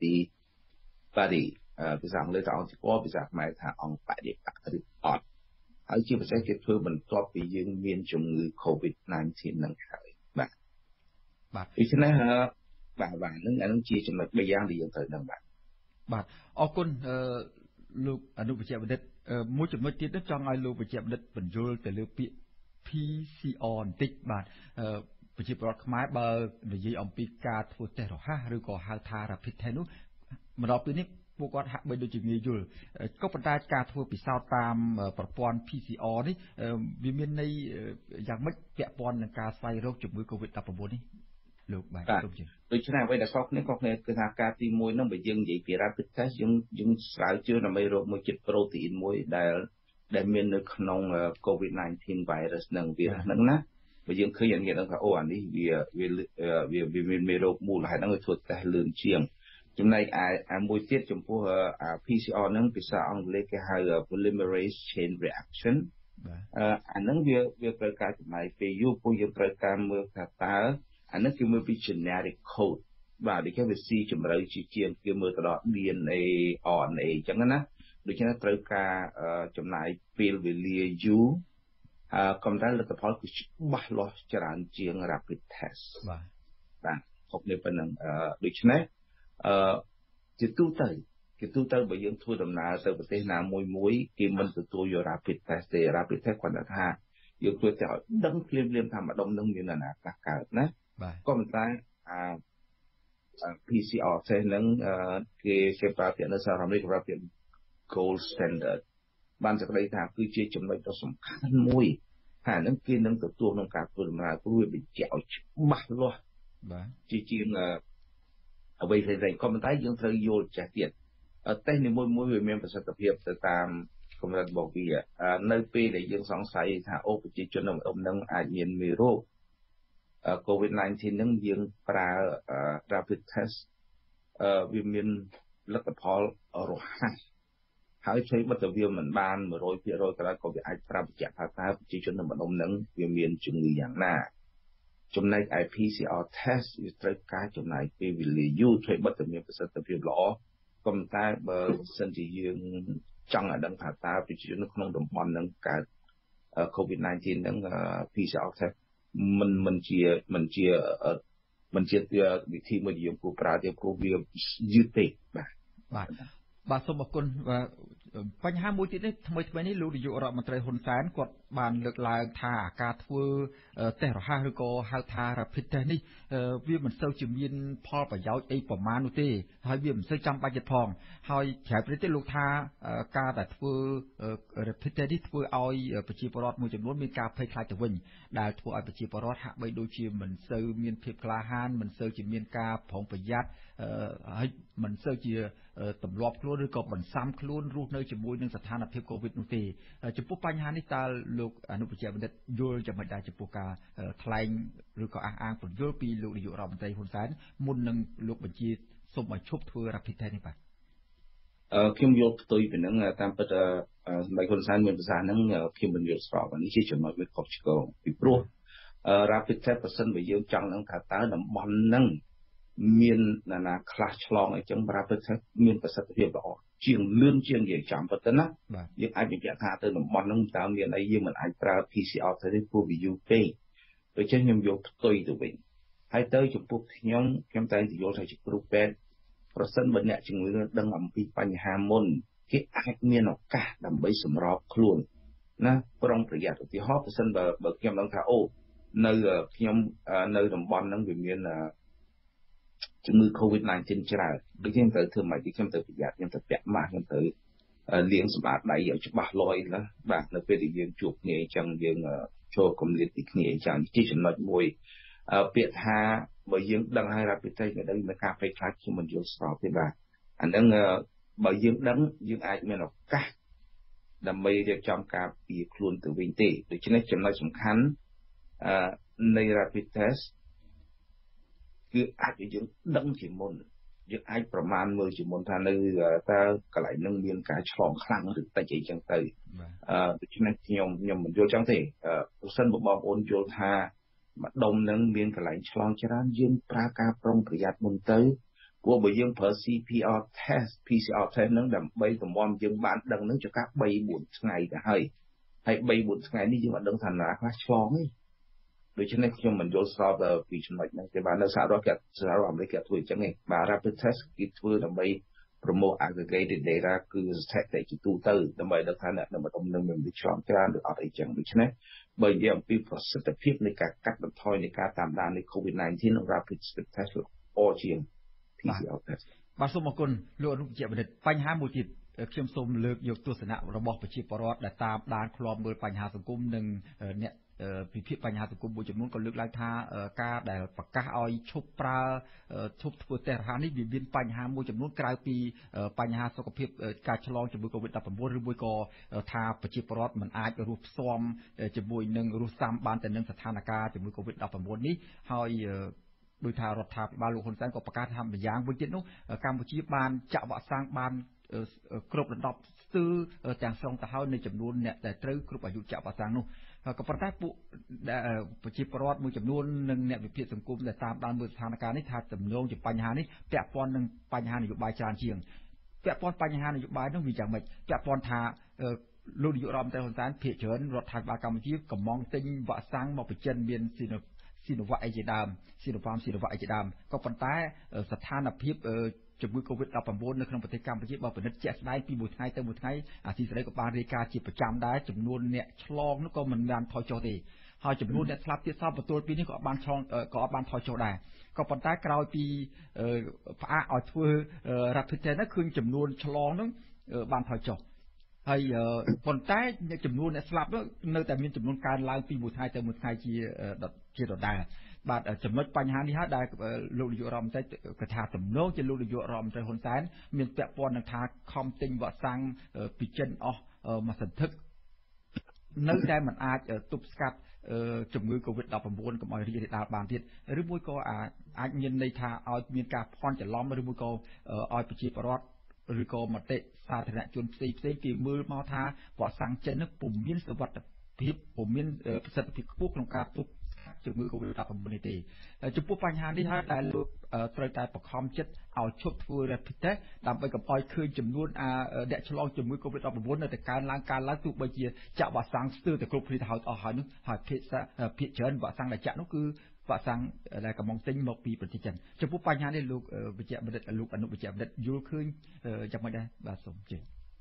antibody ភាសាអង់គ្លេសថា antibody ភាសាខ្មែរថាអង្គបដិបត្តិឬអត់ហើយជាពិសេសគេធ្វើបន្ទាប់ពីយើងមានជំងឺ COVID nineteen ហ្នឹងហើយបាទបាទដូច្នេះបាទបាទហ្នឹងអានឹងជាចំណុចបីយ៉ាងដែលយើងត្រូវដឹងបាទបាទអរគុណអឺលោកអនុវិជ្ជបណ្ឌិតមួយចំណុចទៀតចង់ឲ្យលោកវិជ្ជបណ្ឌិតបញ្យល់ទៅលើពាក្យ P C R បន្តិចបាទអឺប្រជាពលរដ្ឋខ្មែរបើនិយាយអំពីការធ្វើតេស្តរហ័សឬក៏ហៅថា rapid test នោះមកដល់ពេលនេះពួកគាត់ហាក់បីដូចជាងាយយល់ក៏ប៉ុន្តែការធ្វើពិសោធន៍តាមប្រព័ន្ធ P C R នេះវាមានន័យយ៉ាងម៉េចពាក់ព័ន្ធនឹងការស្វែងរកជំងឺ COVID ដប់ប្រាំបួន នេះលោកបាទសូមជឿដូច្នេះអ្វីដែលខុសគ្នាខុសគ្នាគឺថាការទីoneហ្នឹងបើយើងនិយាយពី rapid test យើងយើងស្រាវជ្រាវដើម្បីរកមួយជាតិ protein មួយដែលដែលមាននៅក្នុង COVID nineteen virus ហ្នឹងវាហ្នឹងណាបើយើងឃើញอย่างហ្នឹងថាអូអានេះវាវាវាមានមេរោគមូលហេតុហ្នឹងវាធ្វើតេស្តលឿនជាងចំណែកឯមួយទៀតចំពោះ P C R ហ្នឹងភាសាអង់គ្លេសគេហៅ polymerase chain reaction អាហ្នឹងវាវាត្រូវការចំណាយពេលយូរព្រោះយើងត្រូវការមើលថាតើអាហ្នឹងគឺមើលពី generic code បាទដូចគេវាស៊ីជម្រៅជាជាងគេមើលទៅដល់ D N A R N A អញ្ចឹងណាដូច្នេះត្រូវការចំណាយពេលវេលាយូរអឺកំដៅលទ្ធផលគឺច្បាស់លាស់ច្រើនជាង rapid test បាទបាទខុសគ្នាប៉ុណ្ណឹងអឺដូច្នេះអឺជាទូទៅជាទូទៅបើយើងធ្វើដំណើរទៅប្រទេសណាមួយមួយគេមិនទទួលយក rapid test ទេ rapid test គាត់ថាយើងធ្វើតែឲ្យដឹងភ្លាមៗថាម្ដុំនឹងមានអាណាខ្លះកើតណាបាទក៏ប៉ុន្តែអា P C R test ហ្នឹងគេគេប្រើពាក្យនៅសហរដ្ឋអាមេរិកគេប្រើពាក្យ gold standard បានសេចក្តីថាគឺជាចំណុចដ៏សំខាន់មួយថាហ្នឹងគេនឹងទទួលក្នុងការធ្វើដំណើរព្រោះវាបញ្ជាក់ឲ្យច្បាស់លាស់បាទជាជាងអ្វីផ្សេងៗក៏ប៉ុន្តែយើងត្រូវយល់ចេះទៀតតេស្តនីមួយៗវាមានប្រសិទ្ធភាពទៅតាមកម្រិតរបស់វានៅពេលដែលយើងសង្ស័យថាអូប្រជាជននៅម្ដុំហ្នឹងអាចមានមេរោគ COVID nineteen ហ្នឹងយើងប្រើ rapid test វាមានលទ្ធផលរហ័សហើយឆ្លៃបិទទៅវាមិនបានone hundred percent ក៏ដោយក៏វាអាចប្រាប់បញ្ជាក់ថាតើប្រជាជននៅម្ដុំហ្នឹងវាមានជំងឺយ៉ាងណាចំណែកឯ P C R test វាត្រូវការចំណាយពេលវេលាយូរឆ្លៃបិទទៅមានប្រសិទ្ធភាពល្អក៏ប៉ុន្តែបើសិនជាយើងចង់ឲ្យដឹងថាតើប្រជាជននៅក្នុងតំបន់ហ្នឹងកើត COVID nineteen ហ្នឹង P C R test មិនមិនជាមិនជាមិនជាវិធីមួយដែលយើងគួរប្រើទេព្រោះវាយឺតពេកបាទបាទបាទសូមអរគុណបញ្ហាមួយទៀតនេះថ្មីថ្មីនេះលោកនាយករដ្ឋមន្ត្រីហ៊ុនសែនគាត់បានលើកឡើងថាការធ្វើតេស្តរហ័សឬក៏ហៅថា rapid test នេះវាមិនសូវជាមានផលប្រយោជន៍អីប្រមាណនោះទេហើយវាមិនសូវចាំបាច់ទៀតផងហើយក្រៅពីនេះលោកថាការដែលធ្វើ rapid test នេះធ្វើឲ្យប្រជាពលរដ្ឋមួយចំនួនមានការភ័យខ្លាចទៅវិញដែលធ្វើឲ្យប្រជាពលរដ្ឋហាក់បីដូចជាមិនសូវមានភាពក្លាហានមិនសូវជាមានការប្រុងប្រយ័ត្នហើយមិនសូវជាទម្លាប់ខ្លួនឬក៏បន្សាំខ្លួនរស់នៅជាមួយនឹងស្ថានភាពកូវីដនោះទេចំពោះបញ្ហានេះតើលោកអនុបញ្ជាបណ្ឌិតយល់យ៉ាងម៉េចដែរចំពោះការថ្លែងឬក៏អះអាងពន្យល់ពីលោកនាយករដ្ឋមន្ត្រីហ៊ុនសែនមុននឹងលោកបញ្ជាសូមឲ្យឈប់ធ្វើ rapid test នេះបាទអឺខ្ញុំយល់ផ្ទុយពីហ្នឹងតាមពិតសម្ដេចហ៊ុនសែនមានប្រសាសន៍ហ្នឹងខ្ញុំមិនយល់ស្របនេះជាចំណុចមួយខុសឆ្គងពីព្រោះ rapid test ប្រសិនបើយើងចង់ដឹងថាតើតំបន់ហ្នឹងមានណានាខ្លះឆ្លងអីចឹង rapid test មានប្រសិទ្ធភាពល្អជាងលឿនជាងនិយាយចំប៉ុន្តែណាយើងអាចបញ្ជាក់ថាទៅតំបន់ហ្នឹងតើមានអីយើងមិនអាចប្រើ P C R ទៅទេព្រោះវាយូរពេកដូច្នេះខ្ញុំយកផ្ទុយទៅវិញហើយទៅចំពោះខ្ញុំខ្ញុំតែងតែយល់ថាជាគ្រូពេទ្យប្រសិនបើអ្នកជំងឺដឹងអំពីបញ្ហាមុនគេអាចមានឱកាសដើម្បីសម្របខ្លួនណាប្រុងប្រយ័ត្នឧទាហរណ៍ប្រសិនបើបើខ្ញុំដឹងថាអូនៅខ្ញុំនៅតំបន់ហ្នឹងវាមានជំងឺ COVID 19 ច្រើនដូចខ្ញុំត្រូវធ្វើម៉េចខ្ញុំត្រូវប្រយ័ត្នខ្ញុំត្រូវពាក់ម៉ាស់ខ្ញុំត្រូវលាងសម្អាតដៃឲ្យច្បាស់លាស់ណាបាទនៅពេលដែលយើងជួបគ្នាអញ្ចឹងយើងចូលគម្លាតពីគ្នាអញ្ចឹងជាចំណុចមួយពាក្យថាបើយើងដឹងហើយ rapid test ក៏ដឹងមានការភ័យខ្លាចខ្ញុំមិនយល់ស្របទេបាទអាហ្នឹងបើយើងដឹងយើងអាចមានឱកាសដើម្បីរៀបចំការពារខ្លួនទៅវិញទេដូច្នេះចំណុចសំខាន់នៃ rapid test គឺអាចឲ្យយើងដឹងជាមុនយើងអាចប្រមាណមើលជាមុនថានៅតើកន្លែងហ្នឹងមានការឆ្លងខ្លាំងឬតិចអីចឹងទៅអឺដូច្នេះខ្ញុំខ្ញុំមិនយល់ចឹងទេប្រសិនបើបងប្អូនយល់ថាម្ដុំហ្នឹងមានកន្លែងឆ្លងច្រើនយើងប្រើការប្រុងប្រយ័ត្នមុនទៅព្រោះបើយើងប្រើ C P R test P C R test ហ្នឹងដើម្បីតម្រាំយើងបានដឹងហ្នឹងចុះការ 3 4 ថ្ងៃទៅហើយហើយ 3 4 ថ្ងៃនេះយើងអត់ដឹងថាណាខ្លះឆ្លងទេដូច្នេះខ្ញុំមិនយល់ស្របពីចំណុចហ្នឹងទេបាទនៅសហរដ្ឋគេសហរដ្ឋអាមេរិកគេធ្វើអញ្ចឹងទេបាទ rapid test គេធ្វើដើម្បី promote aggregated data គឺស្ថិតិជាទូទៅដើម្បីដឹងថាអ្នកនៅម្ដុំនឹងមានវិឆ្លងច្រើនឬអត់អីចឹងដូច្នេះបើនិយាយអំពីប្រសិទ្ធភាពនៃការកាត់បន្ថយនៃការតាមដាននៃ COVID 19 និង rapid test ល្អជាង P C R test បាទសូមអរគុណលោកអនុជាបណ្ឌិតបញ្ហាមួយទៀតខ្ញុំសូមលើកយកទស្សនៈរបស់ប្រជាពលរដ្ឋដែលតាមដានឃ្លាំមើលបញ្ហាសង្គមនិងអ្នកពិភាក្សាបញ្ហាសង្គមមួយចំនួនក៏លើកឡើងថាការដែលប្រកាសឲ្យឈប់ប្រើឈប់ធ្វើតេស្តរហ័សនេះវាមានបញ្ហាមួយចំនួនក្រៅពីបញ្ហាសុខភាពការឆ្លងជំងឺ COVID 19 ឬមួយក៏ថាប្រជាពលរដ្ឋមិនអាចរស់ផ្សំជាមួយនឹងរស់សាំបានទៅនឹងស្ថានភាពជំងឺ COVID 19 នេះហើយដោយថារដ្ឋាភិបាលលោកហ៊ុនសែនក៏ប្រកាសថាម្យ៉ាងវិញទៀតនោះកម្ពុជាបានចាក់វ៉ាក់សាំងបានគ្រប់រំដាប់ស្ទើរទាំងស្រុងទៅហើយនៃចំនួនអ្នកដែលត្រូវគ្រប់អាយុចាក់វ៉ាក់សាំងនោះក៏ប៉ុន្តែពួកប្រជាពលរដ្ឋមួយចំនួននិងអ្នកវិភាគសង្គមដែលតាមដានមើលស្ថានភាពនេះថាទំនងជាបញ្ហានេះពាក់ព័ន្ធនឹងបញ្ហានយោបាយច្រើនជាងពាក់ព័ន្ធបញ្ហានយោបាយនោះវាយ៉ាងម៉េចពាក់ព័ន្ធថាលោកនាយករដ្ឋមន្ត្រីហ៊ុនសែនភាគច្រើនរដ្ឋាភិបាលកម្ពុជាកំងទិញវ៉ាក់សាំងមកបញ្ចិនមានស៊ីណូស៊ីណូវ៉ាក់អីជាដើមស៊ីណូវ៉ាមស៊ីណូវ៉ាក់អីជាដើមក៏ប៉ុន្តែស្ថានភាពជំងឺ COVID 19 នៅក្នុងប្រទេសកម្ពុជាបើពិនិត្យជាក់ស្ដែងពីមួយថ្ងៃទៅមួយថ្ងៃអាស៊ីសេរីក៏បានរាយការណ៍ជាប្រចាំដែរចំនួនអ្នកឆ្លងនោះក៏មិនបានថយចុះទេហើយចំនួនអ្នកស្លាប់ទៀតសោះបន្ទាល់ពីនេះក៏អត់បានឆ្លងក៏អត់បានថយចុះដែរក៏ប៉ុន្តែក្រោយពីផ្អាកឲ្យធ្វើ rapid test ហ្នឹងឃើញចំនួនឆ្លងហ្នឹងបានថយចុះហើយប៉ុន្តែចំនួនអ្នកស្លាប់នោះនៅតែមានចំនួនកើនឡើងពីមួយថ្ងៃទៅមួយថ្ងៃជាជាដដែលបាទចំណុចបញ្ហានេះហើយដែលលោកនាយករដ្ឋមន្ត្រីកថាទំនោរជាលោកនាយករដ្ឋមន្ត្រីហ៊ុនសែនមានពាក់ព័ន្ធនឹងថាខំទិញវ៉ាក់សាំងពីចិនអស់មួយសន្ធឹកនៅតែមិនអាចទប់ស្កាត់ជំងឺ COVID 19 កុំឲ្យរីករាលដាលបានទៀតឬមួយក៏អាចមានន័យថាឲ្យមានការភ័ន្តច្រឡំឬមួយក៏ឲ្យប្រជាពលរដ្ឋឬក៏មតិសាធារណជនផ្សេងផ្សេងគេមើលមកថាវ៉ាក់សាំងចិននោះពុំមានសុវត្ថិភាពពុំមានប្រសិទ្ធភាពខ្ពស់ក្នុងការទប់ជំងឺ COVID 19 នេះទេចំពោះបញ្ហានេះហើយដែលលោកត្រូវតែបង្ខំចិត្តឲ្យឈប់ធ្វើ rapid test ដើម្បីកុំឲ្យឃើញចំនួនអ្នកឆ្លងជំងឺ COVID 19 នៅតែកើនឡើងកើនឡើងទោះបីជាចាក់វ៉ាក់សាំងស្ទើរតែគ្រប់គ្នាទៅហើយអស់ហើយនោះហើយភាគភាគច្រើនវ៉ាក់សាំងដែលចាក់នោះគឺវ៉ាក់សាំងដែលកំពុងទិញមកពីប្រទេសចិនចំពោះបញ្ហានេះលោកវិជ្ជបណ្ឌិតលោកអនុវិជ្ជបណ្ឌិតយល់ឃើញយ៉ាងម៉េចដែរបាទសូមជឿ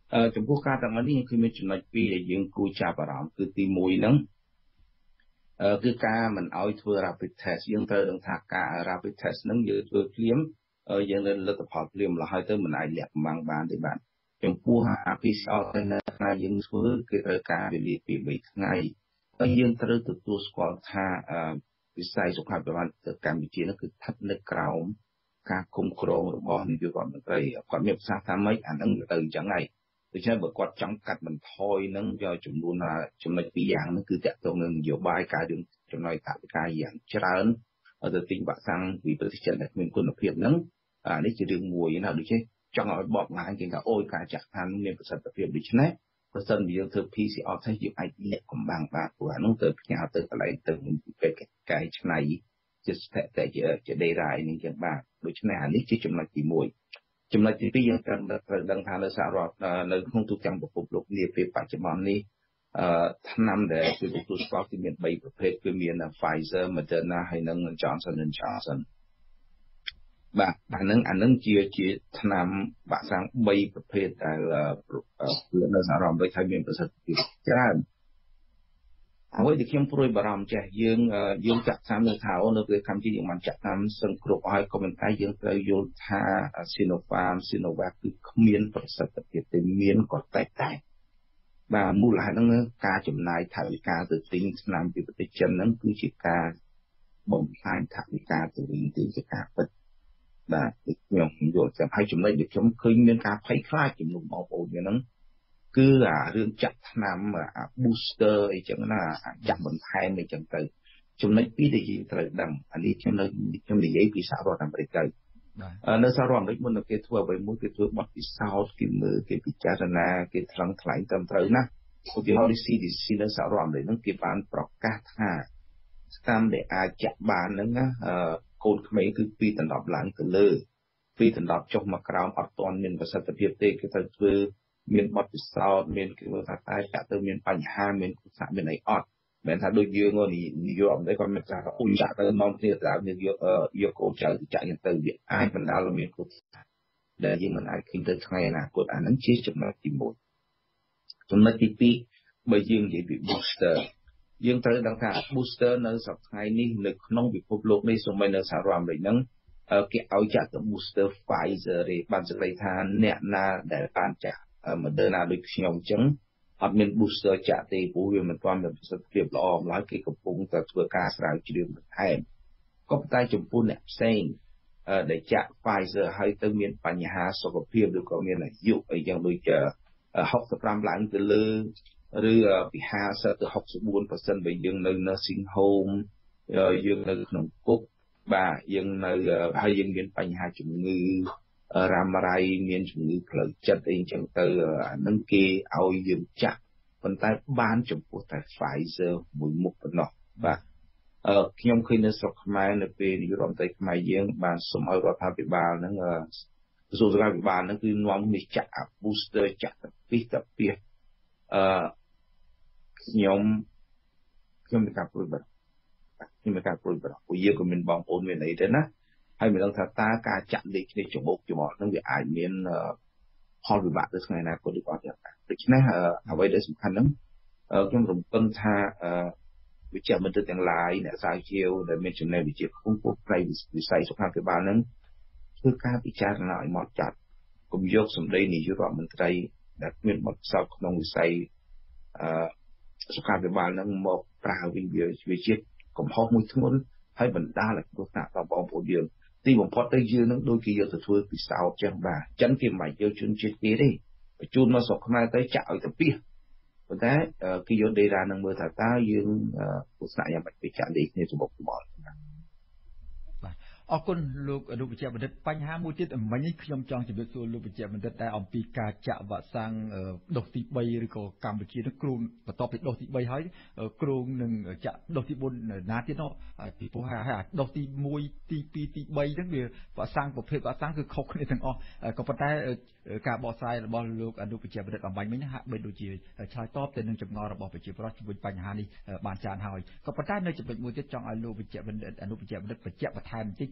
ចំពោះការទាំងនេះគឺមានចំណុចពីរដែលយើងគួរចាប់អារម្មណ៍គឺទីមួយហ្នឹងគឺការមិនឲ្យធ្វើ rapid test យើងត្រូវដឹងថាការ rapid test ហ្នឹងយើងធ្វើភ្លាមយើងនៅលទ្ធផលភ្លាមហើយទៅមិនអាចលាក់កំបាំងបានទេបាទចំពោះ P C R នៅថ្ងៃយើងធ្វើគឺត្រូវការវេលាពីបីថ្ងៃហើយយើងត្រូវទទួលស្គាល់ថាវិស័យសុខាភិបាលកម្ពុជានោះគឺស្ថិតនៅក្រោមការគ្រប់គ្រងរបស់នាយករដ្ឋមន្ត្រីគាត់មានប្រសាសន៍ថាម៉េចអាហ្នឹងទៅអញ្ចឹងហើយដូច្នេះបើគាត់ចង់កាត់បន្ថយនឹងយកចំនួនចំណុចពីរយ៉ាងហ្នឹងគឺតាក់ទងនឹងនយោបាយការយើងចំណុចថវិកាយ៉ាងច្រើនទៅទិញវ៉ាក់សាំងពីប្រទេសចិនដែលមានគុណភាពហ្នឹងអានេះជារឿងមួយណាដូច្នេះចង់ឲ្យបកឡើងគេថាអូយការចាក់ឋានមានប្រសិទ្ធភាពដូច្នេះប្រសិនបើយើងធ្វើ P C R test យើងអាចលាក់កំបាំងបានព្រោះអានោះទៅផ្ញើទៅកន្លែងទៅពេទ្យកែច្នៃជាស្ថិតតែជាដេរ៉ានេះចឹងបាទដូច្នេះអានេះជាចំណុចទីមួយចំណុចទីពីរយើងត្រូវត្រូវដឹងថានៅសហរដ្ឋនៅក្នុងទូទាំងពិភពលោកនាពេលបច្ចុប្បន្ននេះអឺថ្នាំដែលគឺទទួលស្គាល់គឺមានបីប្រភេទគឺមាន Pfizer, Moderna ហើយនិង Johnson and Johnson បាទអានឹងអានឹងជាជាថ្នាំវ៉ាក់សាំងបីប្រភេទដែលនៅសហរដ្ឋអាមេរិកហើយមានប្រសិទ្ធភាពច្រើនអ្វីដែលខ្ញុំព្រួយបារម្ភចេះយើងយើងចាក់ថ្នាំនៅថាអូនៅប្រទេសកម្ពុជាយើងបានចាក់ថ្នាំសឹងគ្រប់ហើយក៏ប៉ុន្តែយើងត្រូវយល់ថា Sinopharm Sinovac គឺគ្មានប្រសិទ្ធភាពទេមានក៏តែតែបាទមូលហេតុហ្នឹងការចំណាយថវិកាទៅទិញថ្នាំពីប្រទេសចិនហ្នឹងគឺជាការបំផ្លាញថវិកាទៅវិញទៅជាការពិតបាទខ្ញុំយល់ចាំហើយចំណុចដែលខ្ញុំឃើញមានការភ័យខ្លាចចំនួនបងប្អូនហ្នឹងគឺអារឿងចាក់ថ្នាំអា booster អីចឹងណាចាក់បន្ថែមអីចឹងទៅចំណុចពីរដែលយើងត្រូវដឹងអានេះខ្ញុំនៅខ្ញុំនិយាយពីសហរដ្ឋអាមេរិកទៅនៅសហរដ្ឋអាមេរិកមុនគេធ្វើអ្វីមួយគេធ្វើបទពិសោធន៍គេមើលគេពិចារណាគេថ្លឹងថ្លែងត្រឹមត្រូវណាឧទាហរណ៍ C D C នៅសហរដ្ឋអាមេរិកហ្នឹងគេបានប្រកាសថាស្តាមដែលអាចចាក់បានហ្នឹងណាកូនក្មេងគឺពីរដណ្ដប់ឡើងទៅលើពីរដណ្ដប់ចុះមកក្រោមអត់ទាន់មានប្រសិទ្ធភាពទេគេត្រូវធ្វើមានបទពិសោធន៍មានគេមើលថាតែចាក់ទៅមានបញ្ហាមានគ្រោះថ្នាក់មានអីអត់មិនថាដូចយើងនិយាយអំពីគាត់មានថាអូចាក់ទៅនាំគ្នាទៅយើងយកយកកូនចៅទៅចាក់យ៉ាងទៅវាអាចបណ្ដាលឲ្យមានគ្រោះថ្នាក់ដែលយើងមិនអាចឃើញទៅថ្ងៃអនាគតអាហ្នឹងជាចំណុចទីមួយចំណុចទីពីរបើយើងនិយាយពី booster យើងត្រូវដឹងថា booster នៅសប្តាហ៍ថ្ងៃនេះនៅក្នុងពិភពលោកនេះសូម្បីនៅសហរដ្ឋអាមេរិកហ្នឹងគេឲ្យចាក់ទៅ booster Pfizer ទេបានសេចក្តីថាអ្នកណាដែលបានចាក់ Moderna ដូចខ្ញុំអញ្ចឹងអត់មាន booster ចាក់ទេព្រោះវាមិនទាន់មានប្រសិទ្ធភាពល្អម្ល៉េះគេកំពុងតែធ្វើការស្រាវជ្រាវបន្ថែមក៏ប៉ុន្តែចំពោះអ្នកផ្សេងដែលចាក់ Pfizer ហើយទៅមានបញ្ហាសុខភាពឬក៏មានអាយុអីយ៉ាងដូចហុកសិបប្រាំឡើងទៅលើឬពីហាសិបទៅហុកសិបបួនប្រសិនបើយើងនៅ nursing home យើងនៅក្នុងគុកបាទយើងនៅហើយយើងមានបញ្ហាជំងឺរ៉ាំរ៉ៃមានជំងឺផ្លូវចិត្តអីចឹងទៅអានឹងគេឲ្យយើងចាក់ប៉ុន្តែបានចំពោះតែ Pfizer មួយមុខប៉ុណ្ណោះបាទអឺខ្ញុំឃើញនៅស្រុកខ្មែរនៅពេលនាយករដ្ឋមន្ត្រីខ្មែរយើងបានសូមឲ្យរដ្ឋាភិបាលហ្នឹងក្រសួងសុខាភិបាលហ្នឹងគឺនាំនេះចាក់ booster ចាក់ទៅពីទៅពីអឺខ្ញុំខ្ញុំមានការព្រួយបារម្ភខ្ញុំមានការព្រួយបារម្ភព្រោះយើងក៏មានបងប្អូនមានអីដែរណាហើយមិនដឹងថាតើការចាក់លេខគ្នាច្របូកច្របល់ហ្នឹងវាអាចមានផលវិបាកទៅថ្ងៃអនាគតឬក៏អត់យ៉ាងណាដូច្នេះអ្វីដែលសំខាន់ហ្នឹងខ្ញុំរំពឹងថាវិជ្ជាបណ្ឌិតទាំងឡាយអ្នកស្រាវជ្រាវដែលមានចំណេះវិជ្ជាខ្ពស់ពួកផ្នែកវិស័យសុខាភិបាលហ្នឹងធ្វើការពិចារណាឲ្យម៉ត់ចត់កុំយកសម្ដីនាយករដ្ឋមន្ត្រីដែលមានបទពិសោធន៍ក្នុងវិស័យអឺសុខាភិបាលហ្នឹងមកប្រើវិញវាជាកំហុសមួយធ្ងន់ហើយបណ្ដាលឲ្យគ្រោះថ្នាក់ដល់បងប្អូនយើងទីបំផុតទៅយើងនឹងដូចគេយកទៅធ្វើពិសោធន៍ចឹងបាទអញ្ចឹងគេមិនបាច់យកជនជាតិគេទេបញ្ជូនមកស្រុកខ្មែរទៅចាក់ឲ្យទៅពីប៉ុន្តែគេយកដេរ៉ានឹងមើលថាតើយើងគ្រោះថ្នាក់យ៉ាងម៉េចពេលចាក់លេខគ្នាសម្បុកសម្បល់បាទអរគុណលោកអនុវិជ្ជាបណ្ឌិតបញ្ហាមួយទៀតមិញខ្ញុំចង់ជម្រាបសួរលោកវិជ្ជាបណ្ឌិតតែអំពីការចាក់វ៉ាក់សាំងដូសទីបីឬក៏កម្ពុជានឹងគ្រោងបន្ទាប់ពីដូសទីបីហើយគ្រោងនឹងចាក់ដូសទីបួនណាទៀតនោះពីព្រោះហើយដូសទីមួយទីពីរទីបីហ្នឹងវាវ៉ាក់សាំងប្រភេទវ៉ាក់សាំងគឺខុសគ្នាទាំងអស់ក៏ប៉ុន្តែការបកស្រាយរបស់លោកអនុវិជ្ជាបណ្ឌិតអំបញ្ញមិញហាក់បីដូចជាឆ្លើយតបទៅនឹងចម្ងល់របស់ប្រជាពលរដ្ឋជំវិញបញ្ហានេះបានច្រើនហើយក៏ប៉ុន្តែនៅចំណុចមួយទៀតចង់ឲ្យលោកវិជ្ជាបណ្ឌិតអនុវិជ្ជាបណ្ឌិតបញ្ជាក់បន្ថែមបន្តិច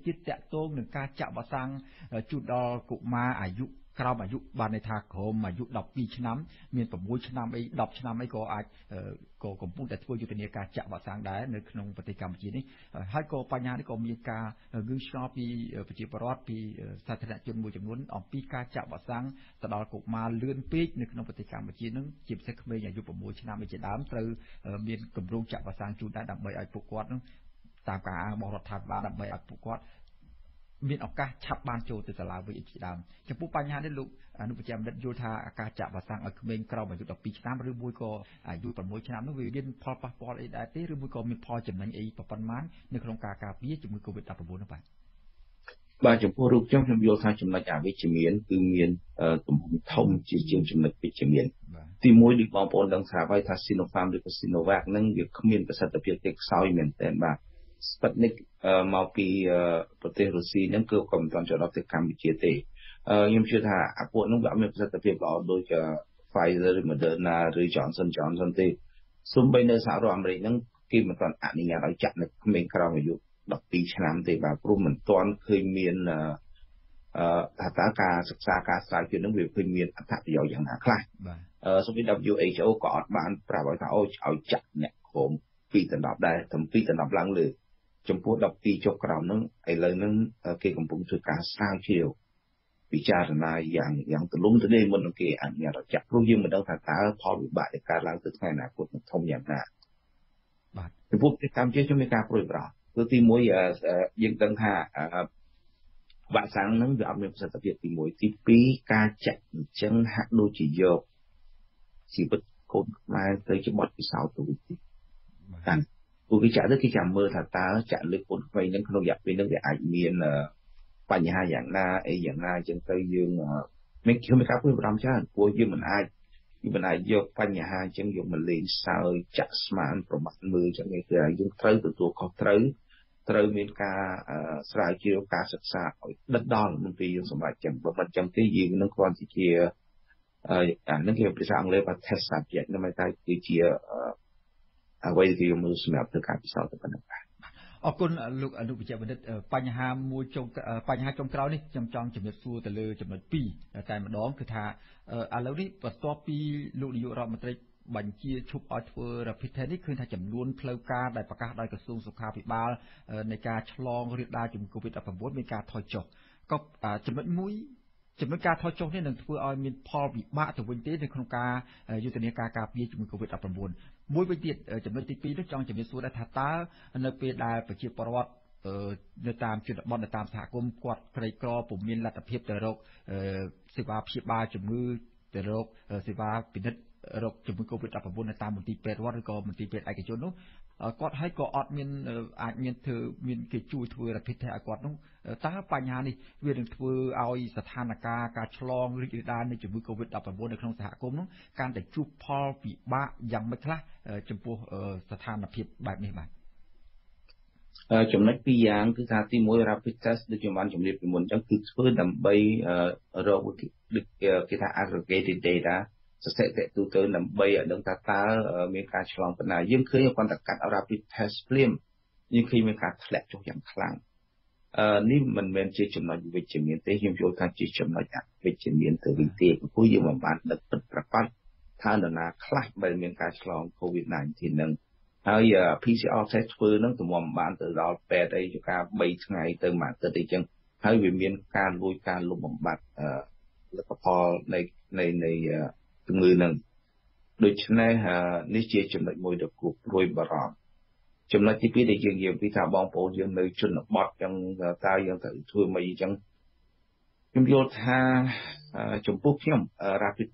ទៀតតាក់ទងនឹងការចាក់វ៉ាក់សាំងជូនដល់កុមារអាយុក្រោមអាយុបានន័យថាក្រោមអាយុដប់ពីរឆ្នាំមានប្រាំមួយឆ្នាំអីដប់ឆ្នាំអីក៏អាចក៏កំពុងតែធ្វើយុទ្ធនាការចាក់វ៉ាក់សាំងដែរនៅក្នុងប្រទេសកម្ពុជានេះហើយក៏បញ្ហានេះក៏មានការងឿងឆ្ងល់ពីប្រជាពលរដ្ឋពីសាធារណជនមួយចំនួនអំពីការចាក់វ៉ាក់សាំងទៅដល់កុមារលឿនពេកនៅក្នុងប្រទេសកម្ពុជានឹងជាពិសេសក្មេងអាយុប្រាំមួយឆ្នាំឯជាដើមត្រូវមានគម្រោងចាក់វ៉ាក់សាំងជូនដែរដើម្បីឲ្យពួកគាត់នឹងតាមការអាងរបស់រដ្ឋាភិបាលដើម្បីឲ្យពួកគាត់មានឱកាសឆាប់បានចូលទៅសាលាវិញជាដើមចំពោះបញ្ហានេះលោកអនុប្រចាំបណ្ឌិតយល់ថាការចាក់វ៉ាក់សាំងឲ្យក្មេងក្រោមអាយុដប់ពីរឆ្នាំឬមួយក៏អាយុប្រាំមួយឆ្នាំនោះវាមានផលប៉ះពាល់អីដែរទេឬមួយក៏មានផលចំណេញអីប៉ុន្មាននៅក្នុងការការពារជំងឺ កូវីដ ដប់ប្រាំបួន នោះបាទបាទចំពោះរូបខ្ញុំខ្ញុំយល់ថាចំណុចអវិជ្ជមានគឺមានទំហំធំជាជាងចំណុចវិជ្ជមានទីមួយដូចបងប្អូនដឹងស្រាប់ហើយថា Sinopharm ឬក៏ Sinovac ហ្នឹងវាគ្មានប្រសិទ្ធភាពទេខ្សោយមែនទែនបាទ Sputnik មកពីប្រទេសរុស្ស៊ីហ្នឹងគឺក៏មិនទាន់ចូលដល់ប្រទេសកម្ពុជាទេខ្ញុំជឿថាអាពួកហ្នឹងវាអត់មានប្រសិទ្ធភាពល្អដូច Pfizer ឬ Moderna ឬ Johnson Johnson ទេសូម្បីនៅសហរដ្ឋអាមេរិកហ្នឹងគេមិនទាន់អនុញ្ញាតឲ្យចាក់នៅក្មេងក្រោមអាយុដប់ពីរឆ្នាំទេបាទព្រោះមិនទាន់ឃើញមានអឺថាតើការសិក្សាការស្រាវជ្រាវនឹងវាឃើញមានអត្ថប្រយោជន៍យ៉ាងណាខ្លះបាទសូម្បី W H O ក៏អត់បានប្រាប់ឲ្យថាអូឲ្យចាក់អ្នកក្រោមពីរដល់ដប់ដែរតែពីរដល់ដប់ឡើងលើចំពោះដប់ពីរចុះក្រោមហ្នឹងឥឡូវហ្នឹងគេកំពុងធ្វើការស្រាវជ្រាវពិចារណាយ៉ាងយ៉ាងទូលំទូលាយមុននឹងគេអនុញ្ញាតឲ្យចាក់ព្រោះយើងមិនដឹងថាតើផលវិបាកនៃការឡើងទៅថ្ងៃអនាគតនឹងធំយ៉ាងណាបាទចំពោះប្រទេសកម្ពុជាខ្ញុំមានការព្រួយបារម្ភគឺទីមួយយើងដឹងថាវ៉ាក់សាំងហ្នឹងវាអត់មានប្រសិទ្ធភាពទីមួយទីពីរការចាក់អញ្ចឹងហាក់ដូចជាយកជីវិតកូនខ្មែរទៅជាបទពិសោធន៍ទៅវិញទៀតតាមពួកគេចាក់ទៅគេចាំមើលថាតើចាក់លើកូនក្មេងហ្នឹងក្នុងរយៈពេលហ្នឹងវាអាចមានបញ្ហាយ៉ាងណាអីយ៉ាងណាអញ្ចឹងទៅយើងមានខ្ញុំមានការព្រួយបារម្ភច្រើនព្រោះយើងមិនអាចយើងមិនអាចយកបញ្ហាអញ្ចឹងយកមកលេងសើចចាក់ស្មានប្រមាថមើលអញ្ចឹងគឺយើងត្រូវទទួលខុសត្រូវត្រូវមានការស្រាវជ្រាវការសិក្សាឲ្យដិតដល់មុនពេលយើងសម្រេចចឹងបើមិនចឹងទេយើងនឹងគ្រាន់តែជាអានឹងគេភាសាអង់គ្លេសថា test subject នោះតែគឺជាអ្វីដែលយើងមើលសម្រាប់ធ្វើការពិសោធន៍ទៅប៉ុណ្ណឹងបាទអរគុណលោកអនុវិជ្ជបណ្ឌិតបញ្ហាមួយចុងបញ្ហាចុងក្រោយនេះខ្ញុំចង់ជំរាបសួរទៅលើចំណុចពីរតែម្ដងគឺថាឥឡូវនេះបន្ទាប់ពីលោកនាយករដ្ឋមន្ត្រីបញ្ជាឈប់ឲ្យធ្វើ rapid test នេះឃើញថាចំនួនផ្លូវការដែលប្រកាសដោយក្រសួងសុខាភិបាលនៃការឆ្លងរាលដាលជំងឺ កូវីដ ដប់ប្រាំបួនមានការថយចុះក៏ចំណុចមួយចំណុចការថយចុះនេះនឹងធ្វើឲ្យមានផលវិបាកទៅវិញទេនៅក្នុងការយុទ្ធនាការការពារជំងឺ កូវីដ ដប់ប្រាំបួន មួយវិញទៀតចំណុចទីពីរនោះចង់ជំរាបសួរដែរថាតើនៅពេលដែលប្រជាពលរដ្ឋនៅតាមជនបទនៅតាមសហគមន៍គាត់ក្រីក្រពុំមានលទ្ធភាពទៅរកសេវាព្យាបាលជំងឺទៅរកសេវាពិនិត្យរោគជំងឺ កូវីដ ដប់ប្រាំបួន នៅតាមមន្ទីរពេទ្យរដ្ឋឬក៏មន្ទីរពេទ្យឯកជននោះគាត់ហើយក៏អត់មានអាចមានធ្វើមានគេជួយធ្វើ rapid test ឲ្យគាត់នោះតើបញ្ហានេះវានឹងធ្វើឲ្យស្ថានភាពការឆ្លងរីករាលដាលនៃជំងឺ កូវីដ ដប់ប្រាំបួន នៅក្នុងសហគមន៍នោះកាន់តែជួបផលពិបាកយ៉ាងម៉េចខ្លះចំពោះស្ថានភាពបែបនេះបាទចំណុចពីរយ៉ាងគឺថាទីមួយ rapid test ដូចខ្ញុំបានជម្រាបពីមុនអញ្ចឹងគឺធ្វើដើម្បីរកគេថា aggregated data សถิតិទូទៅដើម្បីឲ្យដឹងថាតើមានការឆ្លងប៉ុណ្ណាយើងឃើញគាត់តែកាត់ rapid test ភ្លាមយើងឃើញមានការធ្លាក់ចុះយ៉ាងខ្លាំងអឺនេះមិនមែនជាចំណុចវិជ្ជមានទេខ្ញុំយល់ថាជាចំណុចអវិជ្ជមានទៅវិញទេព្រោះយើងមិនបានដឹកពិតប្រាកដថានរណាខ្លះដែលមានការឆ្លង កូវីដ ដប់ប្រាំបួន ហ្នឹងហើយ P C R test ធ្វើហ្នឹងទម្រាំបានទៅដល់ពេទ្យអីជាការបីថ្ងៃទៅមួយអាទិត្យអីចឹងហើយវាមានការលួចការលុបបំបាត់លទ្ធផលនៃនៃនៃជំងឺហ្នឹងដូច្នេះនេះជាចំណុចមួយដែលគួរព្រួយបារម្ភចំណុចទីពីរដែលយើងនិយាយពីថាបងប្អូនយើងនៅជនបទចឹងតើយើងត្រូវធ្វើមិនអីចឹងខ្ញុំយល់ថាចំពោះខ្ញុំ rapid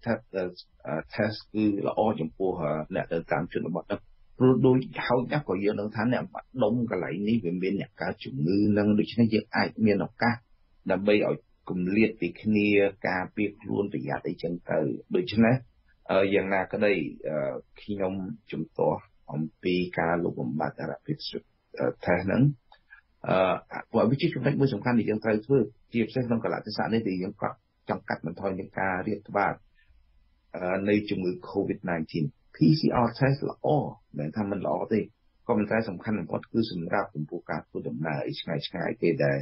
test គឺល្អចំពោះអ្នកទៅតាមជនបទហ្នឹងព្រោះដូចហើយណាស់ក៏យើងនឹងថាអ្នកបាត់ដុំកន្លែងនេះវាមានអ្នកកើតជំងឺហ្នឹងដូច្នេះយើងអាចមានឱកាសដើម្បីឲ្យគម្លាតពីគ្នាការពារខ្លួនប្រយ័ត្នអីចឹងទៅដូច្នេះយ៉ាងណាក្តីខ្ញុំជំទាស់អំពីការលុបបំបាត់ rapid test ហ្នឹងអឺវាជាចំណុចមួយសំខាន់ដែលយើងត្រូវធ្វើជាពិសេសក្នុងកលៈទេសៈនេះដែលយើងក៏ចង់កាត់បន្ថយនឹងការរាតត្បាតនៃជំងឺ កូវីដ ដប់ប្រាំបួន P C R test ល្អមិនថាមិនល្អទេក៏ប៉ុន្តែសំខាន់បំផុតគឺសម្រាប់ចំពោះការធ្វើដំណើរឆ្ងាយឆ្ងាយទេដែល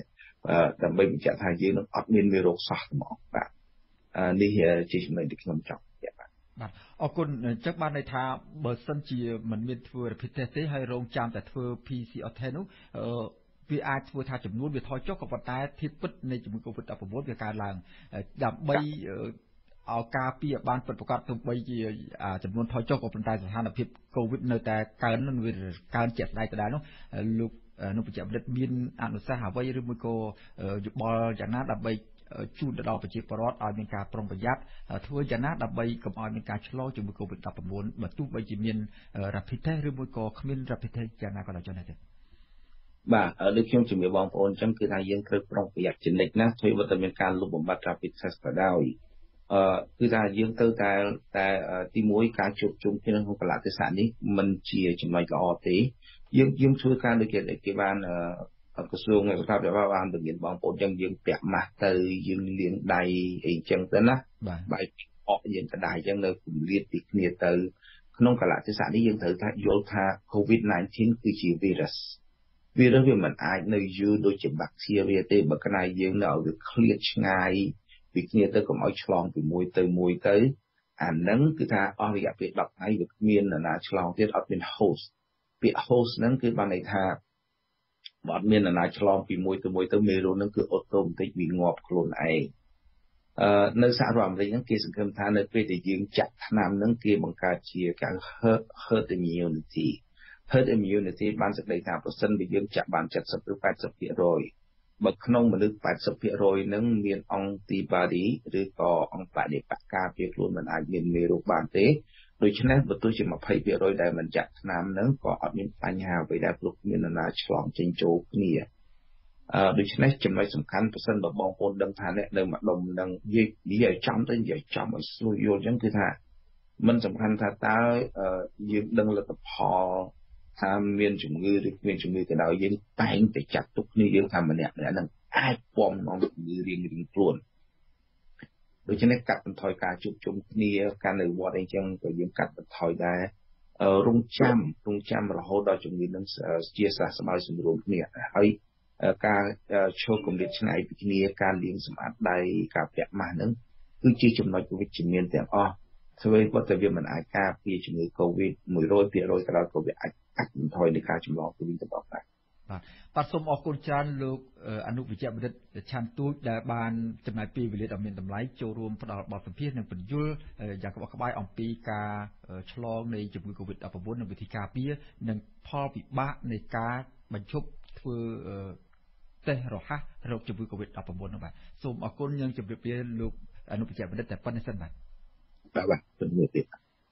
ដើម្បីបញ្ជាក់ថាយើងនឹងអត់មានមេរោគសោះហ្មងបាទនេះជាចំណុចដែលខ្ញុំចង់បញ្ជាក់បាទបាទអរគុណអញ្ចឹងបានន័យថាបើសិនជាមិនមានធ្វើ rapid test ទេហើយរងចាំតែធ្វើ P C R test នោះវាអាចធ្វើថាចំនួនវាថយចុះក៏ប៉ុន្តែធាតុពិតនៃជំងឺ COVID ដប់ប្រាំបួន វាកើនឡើងដើម្បីឲ្យការពារបានពិតប្រាកដទោះបីជាចំនួនថយចុះក៏ប៉ុន្តែស្ថានភាព COVID នៅតែកើននឹងវាកើនជាក់ស្ដែងដដែលនោះលោកអនុបញ្ជាបណ្ឌិតមានអនុសាសន៍អ្វីឬមួយក៏យោបល់យ៉ាងណាដើម្បីជូនទៅដល់ប្រជាពលរដ្ឋឲ្យមានការប្រុងប្រយ័ត្នធ្វើយ៉ាងណាដើម្បីកុំឲ្យមានការឆ្លងជំងឺ COVID ដប់ប្រាំបួន បើទោះបីជាមាន rapid test ឬមួយក៏គ្មាន rapid test យ៉ាងណាក៏ដោយចុះដែរបាទដូចខ្ញុំជំរាបបងប្អូនអញ្ចឹងគឺថាយើងត្រូវប្រុងប្រយ័ត្នជានិច្ចណាធ្វើបើតែមានការលុបបំបាត់ rapid test ក៏ដោយអឺគឺថាយើងទៅតែតែទីមួយការជួបជុំគ្នាក្នុងកលៈទេសៈនេះមិនជាចំណុចល្អទេយើងយើងធ្វើការដូចគេបានក្រសួងសុខាភិបាលបានបង្រៀនបងប្អូនអញ្ចឹងយើងពាក់ម៉ាស់ទៅយើងលាងដៃអីអញ្ចឹងទៅណាបែបអកយើងកដាយអញ្ចឹងនៅគម្លាតពីគ្នាទៅក្នុងកលៈទេសៈនេះយើងត្រូវថាយល់ថា COVID ដប់ប្រាំបួន គឺជា virus virus វាមិនអាចនៅយូរដូចជា bacteria ទេបើក្នើយើងនៅឲ្យវាឃ្លាតឆ្ងាយពីគ្នាទៅកុំឲ្យឆ្លងពីមួយទៅមួយទៅអាហ្នឹងគឺថាអស់រយៈពេលដប់ថ្ងៃវាគ្មាននរណាឆ្លងទៀតអត់មាន host ពាក្យ host ហ្នឹងគឺបានន័យថាបើអត់មាននរណាឆ្លងពីមួយទៅមួយទៅមេរោគហ្នឹងគឺអូតូម៉ាទិកវាងាប់ខ្លួនឯងអឺនៅសហរដ្ឋអាមេរិកហ្នឹងគេសង្ឃឹមថានៅពេលដែលយើងចាក់ថ្នាំហ្នឹងគេបង្កើតជាការ herd immunity herd immunity បានសេចក្តីថាប្រសិនបើយើងចាក់បាន seventy to eighty percent បើក្នុងមនុស្ស eighty percent ហ្នឹងមាន antibody ឬក៏អង្គបដិបកការពារខ្លួនមិនអាចមានមេរោគបានទេដូច្នេះបើទោះជាtwenty percent ដែលមិនចាក់ថ្នាំហ្នឹងក៏អត់មានបញ្ហាអ្វីដែរព្រោះមាននរណាឆ្លងចេញចូលគ្នាអឺដូច្នេះចំណុចសំខាន់ប្រសិនបើបងប្អូនដឹងថាអ្នកនៅម្ដុំហ្នឹងនិយាយឲ្យចំទៅនិយាយចំឲ្យស្រួលយល់អញ្ចឹងគឺថាមិនសំខាន់ថាតើយើងដឹងលទ្ធផលថាមានជំងឺឬគ្មានជំងឺក៏ដោយយើងតែងតែចាត់ទុកគ្នាយើងថាម្នាក់ម្នាក់ហ្នឹងអាចពាំនាំជំងឺរៀងរៀងខ្លួនដូច្នេះកាត់បន្ថយការជួបជុំគ្នាការនៅវត្តអីចឹងក៏យើងកាត់បន្ថយដែររងចាំរងចាំរហូតដល់ជំងឺនឹងជាសះស្បើយសម្រួលគ្នាហើយការឈរគម្លាតឆ្ងាយពីគ្នាការលាងសម្អាតដៃការពាក់ម៉ាស់ហ្នឹងគឺជាចំណុចវិជ្ជមានទាំងអស់ធ្វើឲ្យគាត់ទៅវាមិនអាចការពារជំងឺ COVID one hundred percent ក៏ដោយក៏វាអាចកាត់បន្ថយនៃការចម្លងទៅវិញទៅមកដែរបាទបាទសូមអរគុណច្រើនលោកអនុវិជ្ជបណ្ឌិតឆាន់ទូចដែលបានចំណាយពេលវេលាដ៏មានតម្លៃចូលរួមផ្ដល់បទសម្ភាសន៍និងពន្យល់យ៉ាងក្បោះក្បាយអំពីការឆ្លងនៃជំងឺ COVID ដប់ប្រាំបួន និងវិធីការពារនិងផលវិបាកនៃការបញ្ឈប់ធ្វើតេស្តរហ័សរោគជំងឺ COVID ដប់ប្រាំបួន នោះបាទសូមអរគុណយើងជម្រាបលាលោកអនុវិជ្ជបណ្ឌិតតែប៉ុណ្្នេះសិនបាទបាទបាទជំរាបលា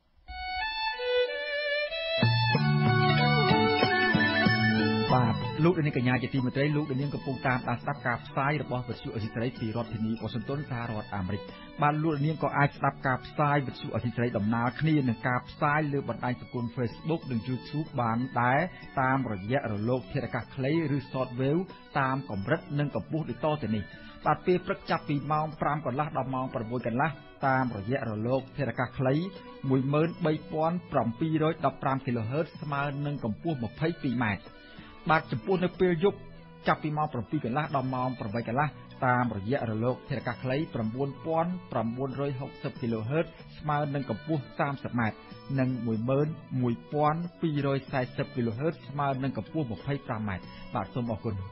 បាទលោកនាងកញ្ញាជាទីមេត្រីលោកនាងកំពុងតាមដានស្ដាប់ការផ្សាយរបស់វិទ្យុអេស៊ីសរ៉ៃពីរដ្ឋធានីវ៉ាស៊ីនតោនសហរដ្ឋអាមេរិកបាទលោកនាងក៏អាចស្ដាប់ការផ្សាយវិទ្យុអេស៊ីសរ៉ៃដំណើរគ្នានឹងការផ្សាយលើបណ្ដាញសង្គម Facebook និង YouTube បានដែរតាមរយៈរលកធាតុអាកាសខ្លីឬ Shortwave តាមកម្រិតនិងកម្ពស់ដូចតទៅនេះបាទពេលព្រឹកចាប់ពីម៉ោងfiveកន្លះដល់ម៉ោងsixកន្លះតាមរយៈរលកធាតុអាកាសខ្លីone three seven one five គីឡូហឺតស្មើនឹងកម្ពស់twenty-twoម៉ែត្របាទចំពោះនៅពេលយប់ចាប់ពីម៉ោងsevenកន្លះដល់ម៉ោងeightកន្លះតាមរយៈរលកធាតុអាកាសខ្លីnine thousand nine hundred sixtyគីឡូហឺតស្មើនឹងកម្ពស់thirtyម៉ែត្រនិងeleven thousand two hundred fortyគីឡូហឺតស្មើនឹងកម្ពស់twenty-fiveម៉ែត្របាទសូមអរគុណ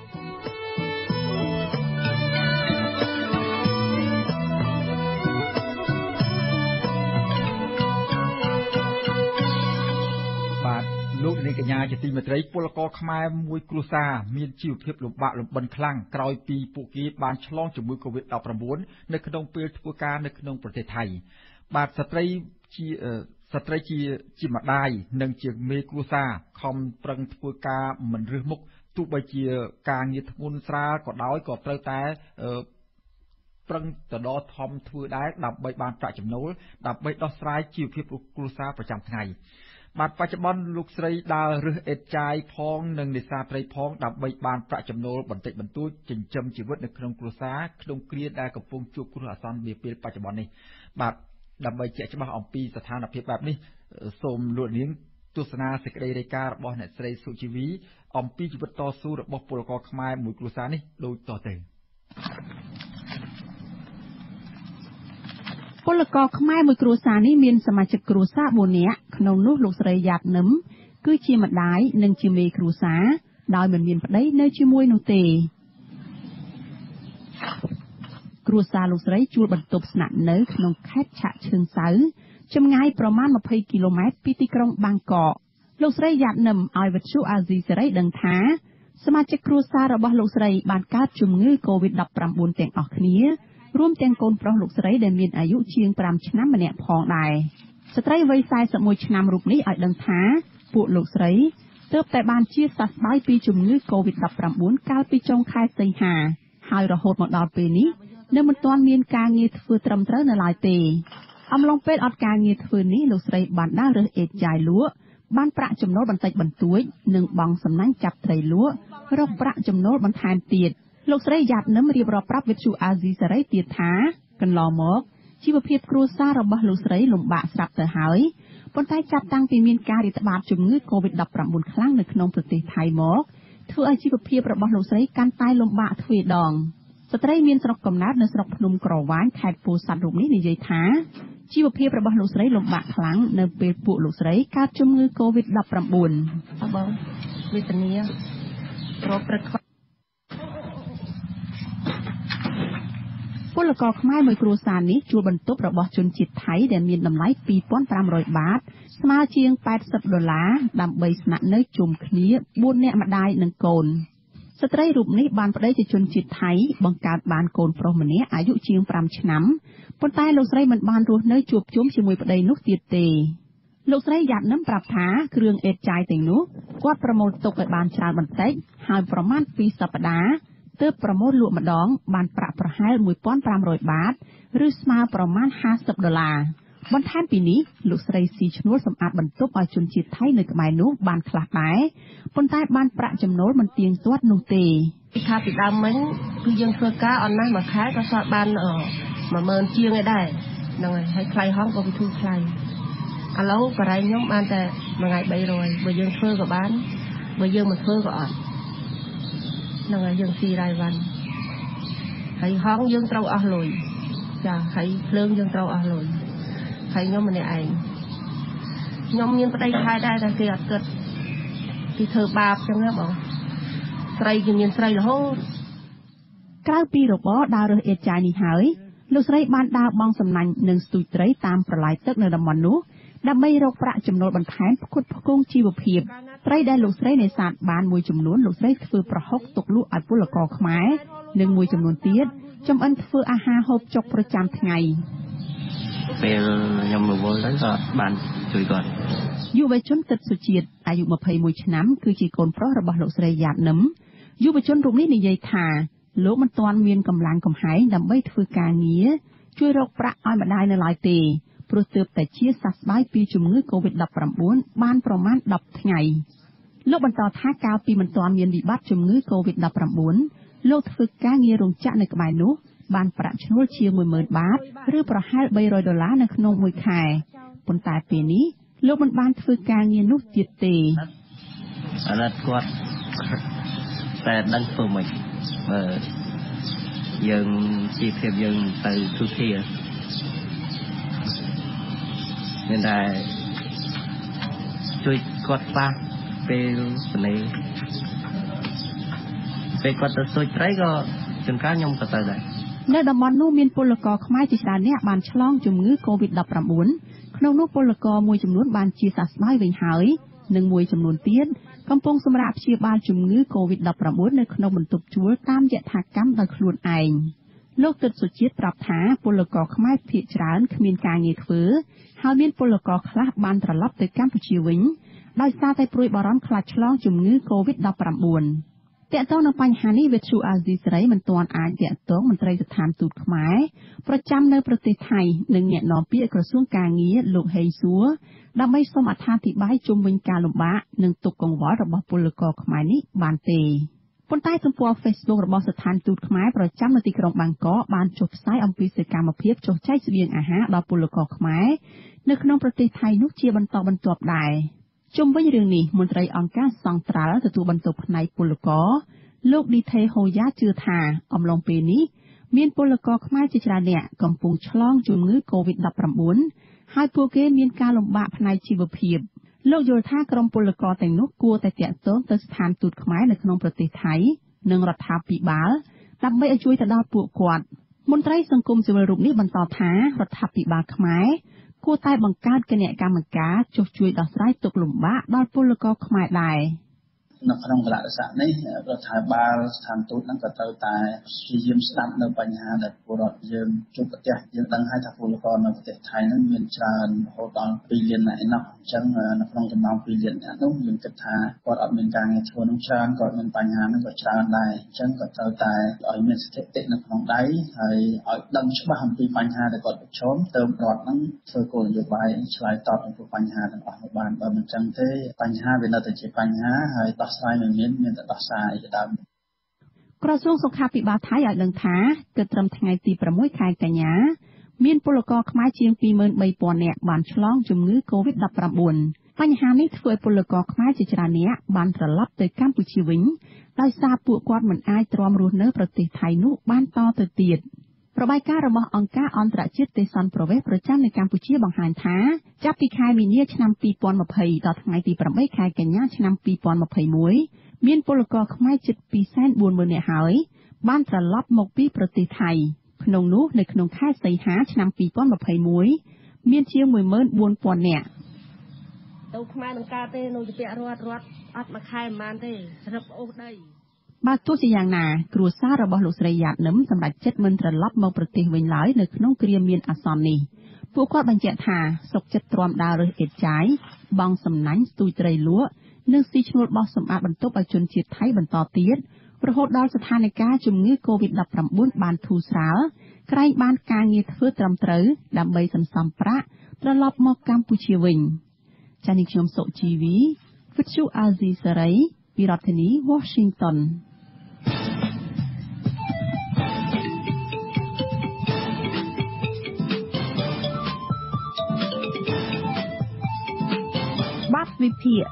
លោកនាងកញ្ញាជាទីមេត្រីពលករខ្មែរមួយគ្រួសារមានជីវភាពលំបាកលំបិនខ្លាំងក្រោយពីពួកគេបានឆ្លងជំងឺ COVID ដប់ប្រាំបួន នៅក្នុងពេលធ្វើការនៅក្នុងប្រទេសថៃបាទស្ត្រីជាស្ត្រីជាជាម្ដាយនិងជាមេគ្រួសារខំប្រឹងធ្វើការមិនរើសមុខទោះបីជាការងារធ្ងន់ស្រាលក៏ដោយក៏ត្រូវតែប្រឹងតដធំធ្វើដែរដើម្បីបានប្រាក់ចំណូលដើម្បីដោះស្រាយជីវភាពគ្រួសារប្រចាំថ្ងៃបាទបច្ចុប្បន្នលោកស្រីដើររើសអេតចាយផងនិងនេសាទត្រីផងដើម្បីបានប្រាក់ចំណូលបន្តិចបន្តួចចិញ្ចឹមជីវិតនៅក្នុងគ្រួសារក្នុងគ្រាដែលកំពុងជួបគ្រោះអាសន្ននាពេលបច្ចុប្បន្ននេះបាទដើម្បីជាក់ច្បាស់អំពីស្ថានភាពបែបនេះសូមលោកនាងទស្សនាសេចក្តីរាយការណ៍របស់អ្នកស្រីសុជីវីអំពីជីវិតតស៊ូរបស់ពលករខ្មែរមួយគ្រួសារនេះដូចតទៅពលករខ្មែរមួយគ្រួសារនេះមានសមាជិកគ្រួសារបួននាក់ក្នុងនោះលោកស្រីយ៉ាតនឹមគឺជាម្ដាយនិងជាមេគ្រួសារដោយមិនមានប្តីនៅជាមួយនោះទេគ្រួសារលោកស្រីជួលបន្ទប់ស្នាក់នៅក្នុងខេត្តឆៈឈឹងសៅចម្ងាយប្រមាណยี่สิบគីឡូម៉ែត្រពីទីក្រុងបាងកកលោកស្រីយ៉ាតនឹមឲ្យវិទ្យុអាស៊ីសេរីដឹងថាសមាជិកគ្រួសាររបស់លោកស្រីបានកើតជំងឺ កូវីដ ដប់ប្រាំបួន ទាំងអស់គ្នារួមទាំងកូនប្រុសលោកស្រីដែលមានអាយុជាងប្រាំឆ្នាំម្នាក់ផងដែរស្ត្រីវ័យสี่สิบเอ็ดឆ្នាំរូបនេះឲ្យដឹងថាពួកលោកស្រីទើបតែបានជាសះស្បើយពីជំងឺ កូវីដ ដប់ប្រាំបួន កាលពីចុងខែសីហាហើយរហូតមកដល់ពេលនេះនៅមិនទាន់មានការងារធ្វើត្រឹមត្រូវនៅឡើយទេអំឡុងពេលអត់ការងារធ្វើនេះលោកស្រីបានដើររើសអេតចាយលក់បានប្រាក់ចំណូលបន្តិចបន្តួចនិងបង់សំណាញ់ចាប់ត្រីលក់រកប្រាក់ចំណូលបន្ថែមទៀតលោកស្រីយ៉ាតនឹមរៀបរាប់ប្រាប់វិទ្យុអាស៊ីសេរីទៀតថាកន្លងមកជីវភាពគ្រួសាររបស់លោកស្រីលំបាកស្រាប់ទៅហើយប៉ុន្តែចាប់តាំងពីមានការរាតត្បាតជំងឺ កូវីដ ដប់ប្រាំបួន ខ្លាំងនៅក្នុងប្រទេសថៃមកធ្វើឲ្យជីវភាពរបស់លោកស្រីកាន់តែលំបាកទ្វេដងស្ត្រីមានស្រុកកំណើតនៅស្រុកភ្នំក្រវាញខេត្តពោធិ៍សាត់រូបនេះនិយាយថាជីវភាពរបស់លោកស្រីលំបាកខ្លាំងនៅពេលពួកលោកស្រីកើតជំងឺ កូវីដ ដប់ប្រាំបួនបងវេទនារកព្រឹកពលករខ្មែរមួយគ្រួសារនេះជួលបន្ទប់របស់ជនជាតិថៃដែលមានតម្លៃពីរពាន់ប្រាំរយបាតស្មើជាងแปดสิบដុល្លារដើម្បីស្នាក់នៅជុំគ្នាបួននាក់ម្ដាយនិងកូនស្ត្រីរូបនេះបានប្តីជាជនជាតិថៃបង្កើតបានកូនប្រុសម្នាក់អាយុជាងប្រាំឆ្នាំប៉ុន្តែលោកស្រីមិនបានរស់នៅជួបជុំជាមួយប្តីនោះទៀតទេលោកស្រីយ៉ាតនឹមប្រាប់ថាគ្រឿងអេតចាយទាំងនោះគាត់ប្រមូលទុកឲ្យបានច្រើនបន្តិចហើយប្រមាណពីរសប្តាហ៍ទើបប្រមូលលក់ម្ដងបានប្រាក់ប្រហែលមួយពាន់ប្រាំរយបាតឬស្មើប្រមាណห้าสิบដុល្លារបន្ថែមពីនេះលោកស្រីស៊ីឈ្នួលសម្អាតបន្ទប់ឲ្យជនជាតិថៃនៅក្បែរនោះបានខ្លះដែរប៉ុន្តែបានប្រាក់ចំណូលមិនទៀងទាត់នោះទេពីថាពីដើមមិញគឺយើងធ្វើការអត់ណាស់មួយខែក៏សល់បានមួយម៉ឺនជាងឯដែរហ្នឹងហើយហើយថ្លៃហងក៏វាធូរថ្លៃឥឡូវបរិយខ្ញុំបានតែមួយថ្ងៃបីរយបើយើងធ្វើក៏បានបើយើងមិនធ្វើក៏អត់ហ្នឹងហើយយើងស៊ីរ៉ៃវ៉ាន់ហើយហងយើងត្រូវអស់លុយចាហើយភ្លើងយើងត្រូវអស់លុយហើយខ្ញុំម្នាក់ឯងខ្ញុំមានប្តីខែដែរតែគេអត់គិតគេធ្វើបាបចឹងណាបងស្រីគេមានស្រីរហូតក្រៅពីរបរដើររើសអេតចាយនេះហើយលោកស្រីបានដើរបង់សំណាញ់និងស្ទូចត្រីតាមប្រឡាយទឹកនៅតំបន់នោះដើម្បីរកប្រាក់ចំណូលបន្ថែមផ្គត់ផ្គង់ជីវភាពត្រីដែលលោកស្រីនេសាទបានមួយចំនួនលោកស្រីធ្វើប្រហុកទុកលក់ឲ្យពលករខ្មែរនិងមួយចំនួនទៀតចំអិនធ្វើអាហារហូបចុកប្រចាំថ្ងៃពេលខ្ញុំរវល់ទៅក៏បានជួយគាត់យុវជនទឹកសុជាតិអាយុยี่สิบเอ็ดឆ្នាំគឺជាកូនប្រុសរបស់លោកស្រីយ៉ាតនឹមយុវជនរូបនេះនិយាយថាលោកមិនទាន់មានកម្លាំងកំហែងដើម្បីធ្វើការងារជួយរកប្រាក់ឲ្យម្ដាយនៅឡើយទេព្រោះទើបតែជាសះស្បើយពីជំងឺ កូវីដ ដប់ប្រាំបួន បានប្រមាណដប់ថ្ងៃលោកបន្តថាកាលពីមិនទាន់មានវិបត្តិជំងឺ កូវីដ ដប់ប្រាំបួន លោកធ្វើការងាររោងចក្រនៅក្បែរនោះបានប្រាក់ឈ្នួលជាងមួយម៉ឺនបាតឬប្រហែលបីរយដុល្លារនៅក្នុងមួយខែប៉ុន្តែពេលនេះលោកមិនបានធ្វើការងារនោះទៀតទេអាណត្តិគាត់តែដឹងធ្វើមិនបើយើងជីវភាពយើងទៅទូធាមានតែជួយគាត់ខ្លះពេលសនេពេលគាត់ទៅសុយត្រីក៏ជួនកាលខ្ញុំក៏ទៅដែរនៅតំបន់នោះមានពលករខ្មែរជាច្រើនអ្នកបានឆ្លងជំងឺ កូវីដ ដប់ប្រាំបួន ក្នុងនោះពលករមួយចំនួនបានជាសះស្បើយវិញហើយនិងមួយចំនួនទៀតកំពុងសម្រាកព្យាបាលជំងឺ កូវីដ ដប់ប្រាំបួន នៅក្នុងបន្ទប់ជួលតាមយថាកម្មដោយខ្លួនឯងលោកទឹកសុជាតិប្រាប់ថាពលករខ្មែរភាគច្រើនគ្មានការងារធ្វើហើយមានពលករខ្លះបានត្រឡប់ទៅកម្ពុជាវិញដោយសារតែព្រួយបារម្ភខ្លាចឆ្លងជំងឺ កូវីដ ដប់ប្រាំបួន ទាក់ទងនឹងបញ្ហានេះវិទ្យុអាស៊ីសេរីមិនទាន់អាចទាក់ទងមន្ត្រីស្ថានទូតខ្មែរប្រចាំនៅប្រទេសថៃនិងអ្នកនាំពាក្យក្រសួងការងារលោកហេងសួរដើម្បីសូមអត្ថាធិប្បាយជុំវិញការលំបាកនិងទុក្ខកង្វល់របស់ពលករខ្មែរនេះបានទេប៉ុន្តែទំព័រ Facebook របស់ស្ថានទូតខ្មែរប្រចាំនៅទីក្រុងបាងកកបានចុះផ្សាយអំពីសកម្មភាពចុះចែកស្បៀងអាហារដល់ពលករខ្មែរនៅក្នុងប្រទេសថៃនោះជាបន្តបន្ទាប់ដែរជុំវិញរឿងនេះមន្ត្រីអង្គការសង្ត្រាល់ទទួលបន្ទុកផ្នែកពលករលោកឌីថេហូយ៉ាជឿថាអំឡុងពេលនេះមានពលករខ្មែរជាច្រើនអ្នកកំពុងឆ្លងជំងឺ កូវីដ ដប់ប្រាំបួន ហើយពួកគេមានការលំបាកផ្នែកជីវភាពលោកយល់ថាក្រុមពលករទាំងនោះគួរតែតាក់ទងទៅស្ថានទូតខ្មែរនៅក្នុងប្រទេសថៃនិងរដ្ឋាភិបាលដើម្បីឲ្យជួយទៅដល់ពួកគាត់មន្ត្រីសង្គមស៊ីវិលរូបនេះបន្តថារដ្ឋាភិបាលខ្មែរគួរតែបង្កើតគណៈកម្មការចុះជួយដោះស្រាយទុក្ខលំបាកដល់ពលករខ្មែរដែរនៅក្នុងកលៈទេសៈនេះរដ្ឋាភិបាលស្ថានទូតហ្នឹងក៏ត្រូវតែព្យាយាមស្ដាប់នៅបញ្ហាដែលពលរដ្ឋយើងជួបប្រទះយើងដឹងហើយថាពលករនៅប្រទេសថៃហ្នឹងមានច្រើនរហូតដល់ពីរលាននាក់ឯណោះអញ្ចឹងនៅក្នុងចំណោមពីរលាននាក់នោះយើងគិតថាគាត់អត់មានការងារធ្វើនឹងច្រើនគាត់មានបញ្ហាហ្នឹងក៏ច្រើនដែរអញ្ចឹងក៏ត្រូវតែឲ្យមានស្ថិតិនៅក្នុងដៃហើយឲ្យដឹងច្បាស់អំពីបញ្ហាដែលគាត់ប្រឈមទៅរដ្ឋហ្នឹងធ្វើគោលនយោបាយឆ្លើយតបទៅបញ្ហាទាំងអស់នោះបានបើមិនអញ្ចឹងទេបញ្ហាវានៅតែជាបញ្ហាហើយស្រាយមិនមានមានតែដោះស្រាយដើមក្រសួងសុខាភិបាលថៃឲ្យដឹងថាគិតត្រឹមថ្ងៃទីប្រាំមួយខែកញ្ញាមានពលករខ្មែរជាង ពីរម៉ឺនបីពាន់ នាក់បានឆ្លងជំងឺ កូវីដ ដប់ប្រាំបួន បញ្ហានេះធ្វើឲ្យពលករខ្មែរជាច្រើននាក់បានត្រឡប់ទៅកម្ពុជាវិញដោយសារពួកគាត់មិនអាចទ្រាំរស់នៅប្រទេសថៃនោះបានតទៅទៀតរបាយការណ៍របស់អង្គការអន្តរជាតិទេសន្តប្រវេសន៍ប្រចាំនៅកម្ពុជាបង្ហាញថាចាប់ពីខែមីនាឆ្នាំពីរពាន់ម្ភៃដល់ថ្ងៃទីប្រាំបីខែកញ្ញាឆ្នាំពីរពាន់ម្ភៃមួយមានពលករខ្មែរជិត ពីរសែនបួនម៉ឺន នាក់ហើយបានត្រឡប់មកពីប្រទេសថៃក្នុងនោះនៅក្នុងខែសីហាឆ្នាំពីរពាន់ម្ភៃមួយមានជាង មួយម៉ឺនបួនពាន់ នាក់ទៅខ្មែរនឹងកើតទេនៅជាពាក់រត់រត់អត់មួយខែប៉ុន្មានទេស្រាប់អូសដីបើទោះជាយ៉ាងណាគ្រួសាររបស់លោកស្រីយ៉ាតនឹមសម្រាប់ចិត្តមិនត្រឡប់មកប្រទេសវិញឡើយនៅក្នុងគ្រាមានអាសន្ននេះពួកគាត់បញ្ជាក់ថាសុខចិត្តទ្រាំដើររើសអេតចាយបង់សំណាញ់ស្ទូចត្រីលក់និងស៊ីឈ្នួលបោះសម្អាតបន្ទប់ឲ្យជនជាតិថៃបន្តទៀតរហូតដល់ស្ថានភាពជំងឺ កូវីដ ដប់ប្រាំបួន បានធូរស្រាលក្រែងបានការងារធ្វើត្រឹមត្រូវដើម្បីសន្សំប្រាក់ត្រឡប់មកកម្ពុជាវិញចា៎នេះខ្ញុំសុជីវីវិទ្យុអាស៊ីសេរីពីរដ្ឋធានី Washingtonបាត់វិភាគ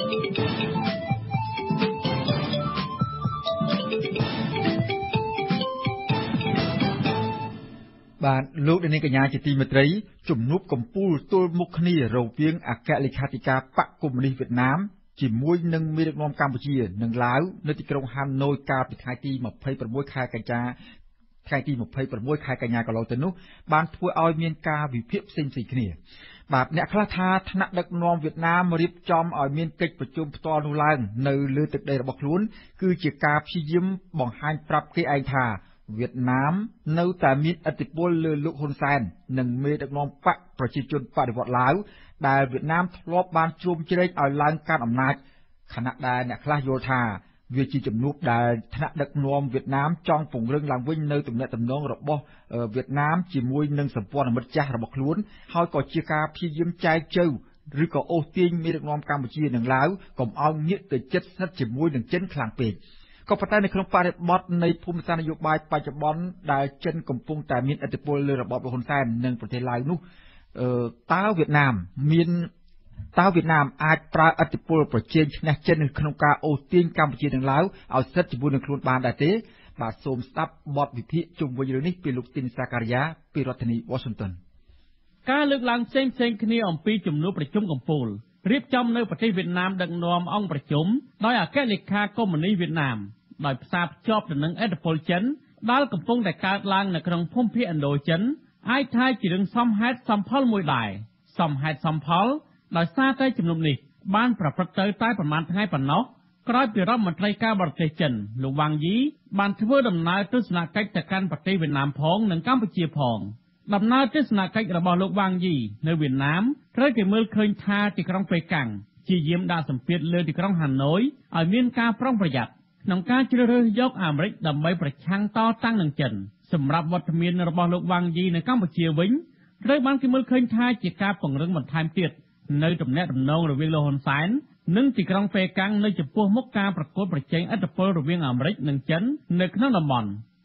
បាទលោកនាងកញ្ញាជាទីមេត្រីជំនួបកម្ពុជាទល់មុខគ្នារវាងអគ្គលេខាធិការបកកុម្មុយនីសវៀតណាមជាមួយនឹងមេដឹកនាំកម្ពុជានិងឡាវនៅទីក្រុងហាណូយកាលពីថ្ងៃទីម្ភៃប្រាំមួយខែកញ្ញាថ្ងៃទីម្ភៃប្រាំមួយខែកញ្ញាកន្លងទៅនោះបានធ្វើឲ្យមានការវិភាគផ្សេងៗគ្នាបាទអ្នកខ្លះថាថ្នាក់ដឹកនាំវៀតណាមរៀបចំឲ្យមានកិច្ចប្រជុំផ្ទាល់នោះឡើងនៅលើទឹកដីរបស់ខ្លួនគឺជាការព្យាយាមបង្ហាញប្រាប់គេឯងថាវៀតណាមនៅតែមានឥទ្ធិពលលើលោកហ៊ុនសែននិងមេដឹកនាំបកប្រជាជនបដិវត្តឡាវដែលវៀតណាមធ្លាប់បានជ្រោមជ្រែងឲ្យឡើងកាន់អំណាចខណៈដែលអ្នកខ្លះយល់ថាវាជាជំនួបដែលថ្នាក់ដឹកនាំវៀតណាមចង់ពង្រឹងឡើងវិញនៅទំនាក់ទំនងរបស់វៀតណាមជាមួយនឹងសម្ព័ន្ធមិត្តចាស់របស់ខ្លួនហើយក៏ជាការព្យាយាមចែកជើងឬក៏អូសទាញមេដឹកនាំកម្ពុជានិងឡាវកុំឲ្យងាកទៅជិតស្និទ្ធជាមួយនឹងចិនខ្លាំងពេកក៏ប៉ុន្តែនៅក្នុងបរិបទនៃភូមិសាស្ត្រនយោបាយបច្ចុប្បន្នដែលចិនកំពុងតែមានឥទ្ធិពលលើរបបហ៊ុនសែននិងប្រទេសឡាវនោះតើវៀតណាមមានតើវៀតណាមអាចប្រើឥទ្ធិពលប្រជែងឈ្នះចិនក្នុងការអូសទាញកម្ពុជានិងឡាវឲ្យស្ថិតជាមួយនឹងខ្លួនបានដែរទេបាទសូមស្ដាប់បទវិភាគជុំវិញរឿងនេះពីលោកទីនសាការីយ៉ាពីរដ្ឋធានី Washington ការលើកឡើងផ្សេងផ្សេងគ្នាអំពីជំនួបប្រជុំកំពូលរៀបចំនៅប្រទេសវៀតណាមដឹកនាំអង្គប្រជុំដោយអគ្គលេខាកុម្មុយនីសវៀតណាមដោយផ្សារភ្ជាប់ទៅនឹងឥទ្ធិពលចិនដែលកំពុងតែកើតឡើងនៅក្នុងភូមិភាគឥណ្ឌូចិនអាចថាជារឿងសមហេតុសមផលមួយដែរសមហេតុសមផលដោយសារតែជំនុំនេះបានប្រព្រឹត្តទៅតែប្រមាណថ្ងៃប៉ុណ្ណោះក្រោយពីរដ្ឋមន្ត្រីការបរទេសចិនលោកវ៉ាងយីបានធ្វើដំណើរទស្សនកិច្ចទៅកាន់ប្រទេសវៀតណាមផងនិងកម្ពុជាផងដំណើរទស្សនកិច្ចរបស់លោកវ៉ាងយីនៅវៀតណាមត្រូវគេមើលឃើញថាទីក្រុងប៉េកាំងជាយាមដាក់សម្ពាធលើទីក្រុងហាណូយឲ្យមានការប្រុងប្រយ័ត្នក្នុងការជ្រើសរើសយកអាមេរិកដើម្បីប្រឆាំងតតាំងនឹងចិនសម្រាប់វត្តមានរបស់លោកវ៉ាងយីនៅកម្ពុជាវិញត្រូវបានគេមើលឃើញថាជាការពង្រឹងបន្ថែមទៀតនៅទំនាក់ទំនងរវាងលោកហ៊ុនសែននិងទីក្រុងប៉េកាំងនៅចំពោះមុខការប្រកួតប្រជែងឥទ្ធិពលរវាងអាមេរិកនិងចិននៅក្នុងតំបន់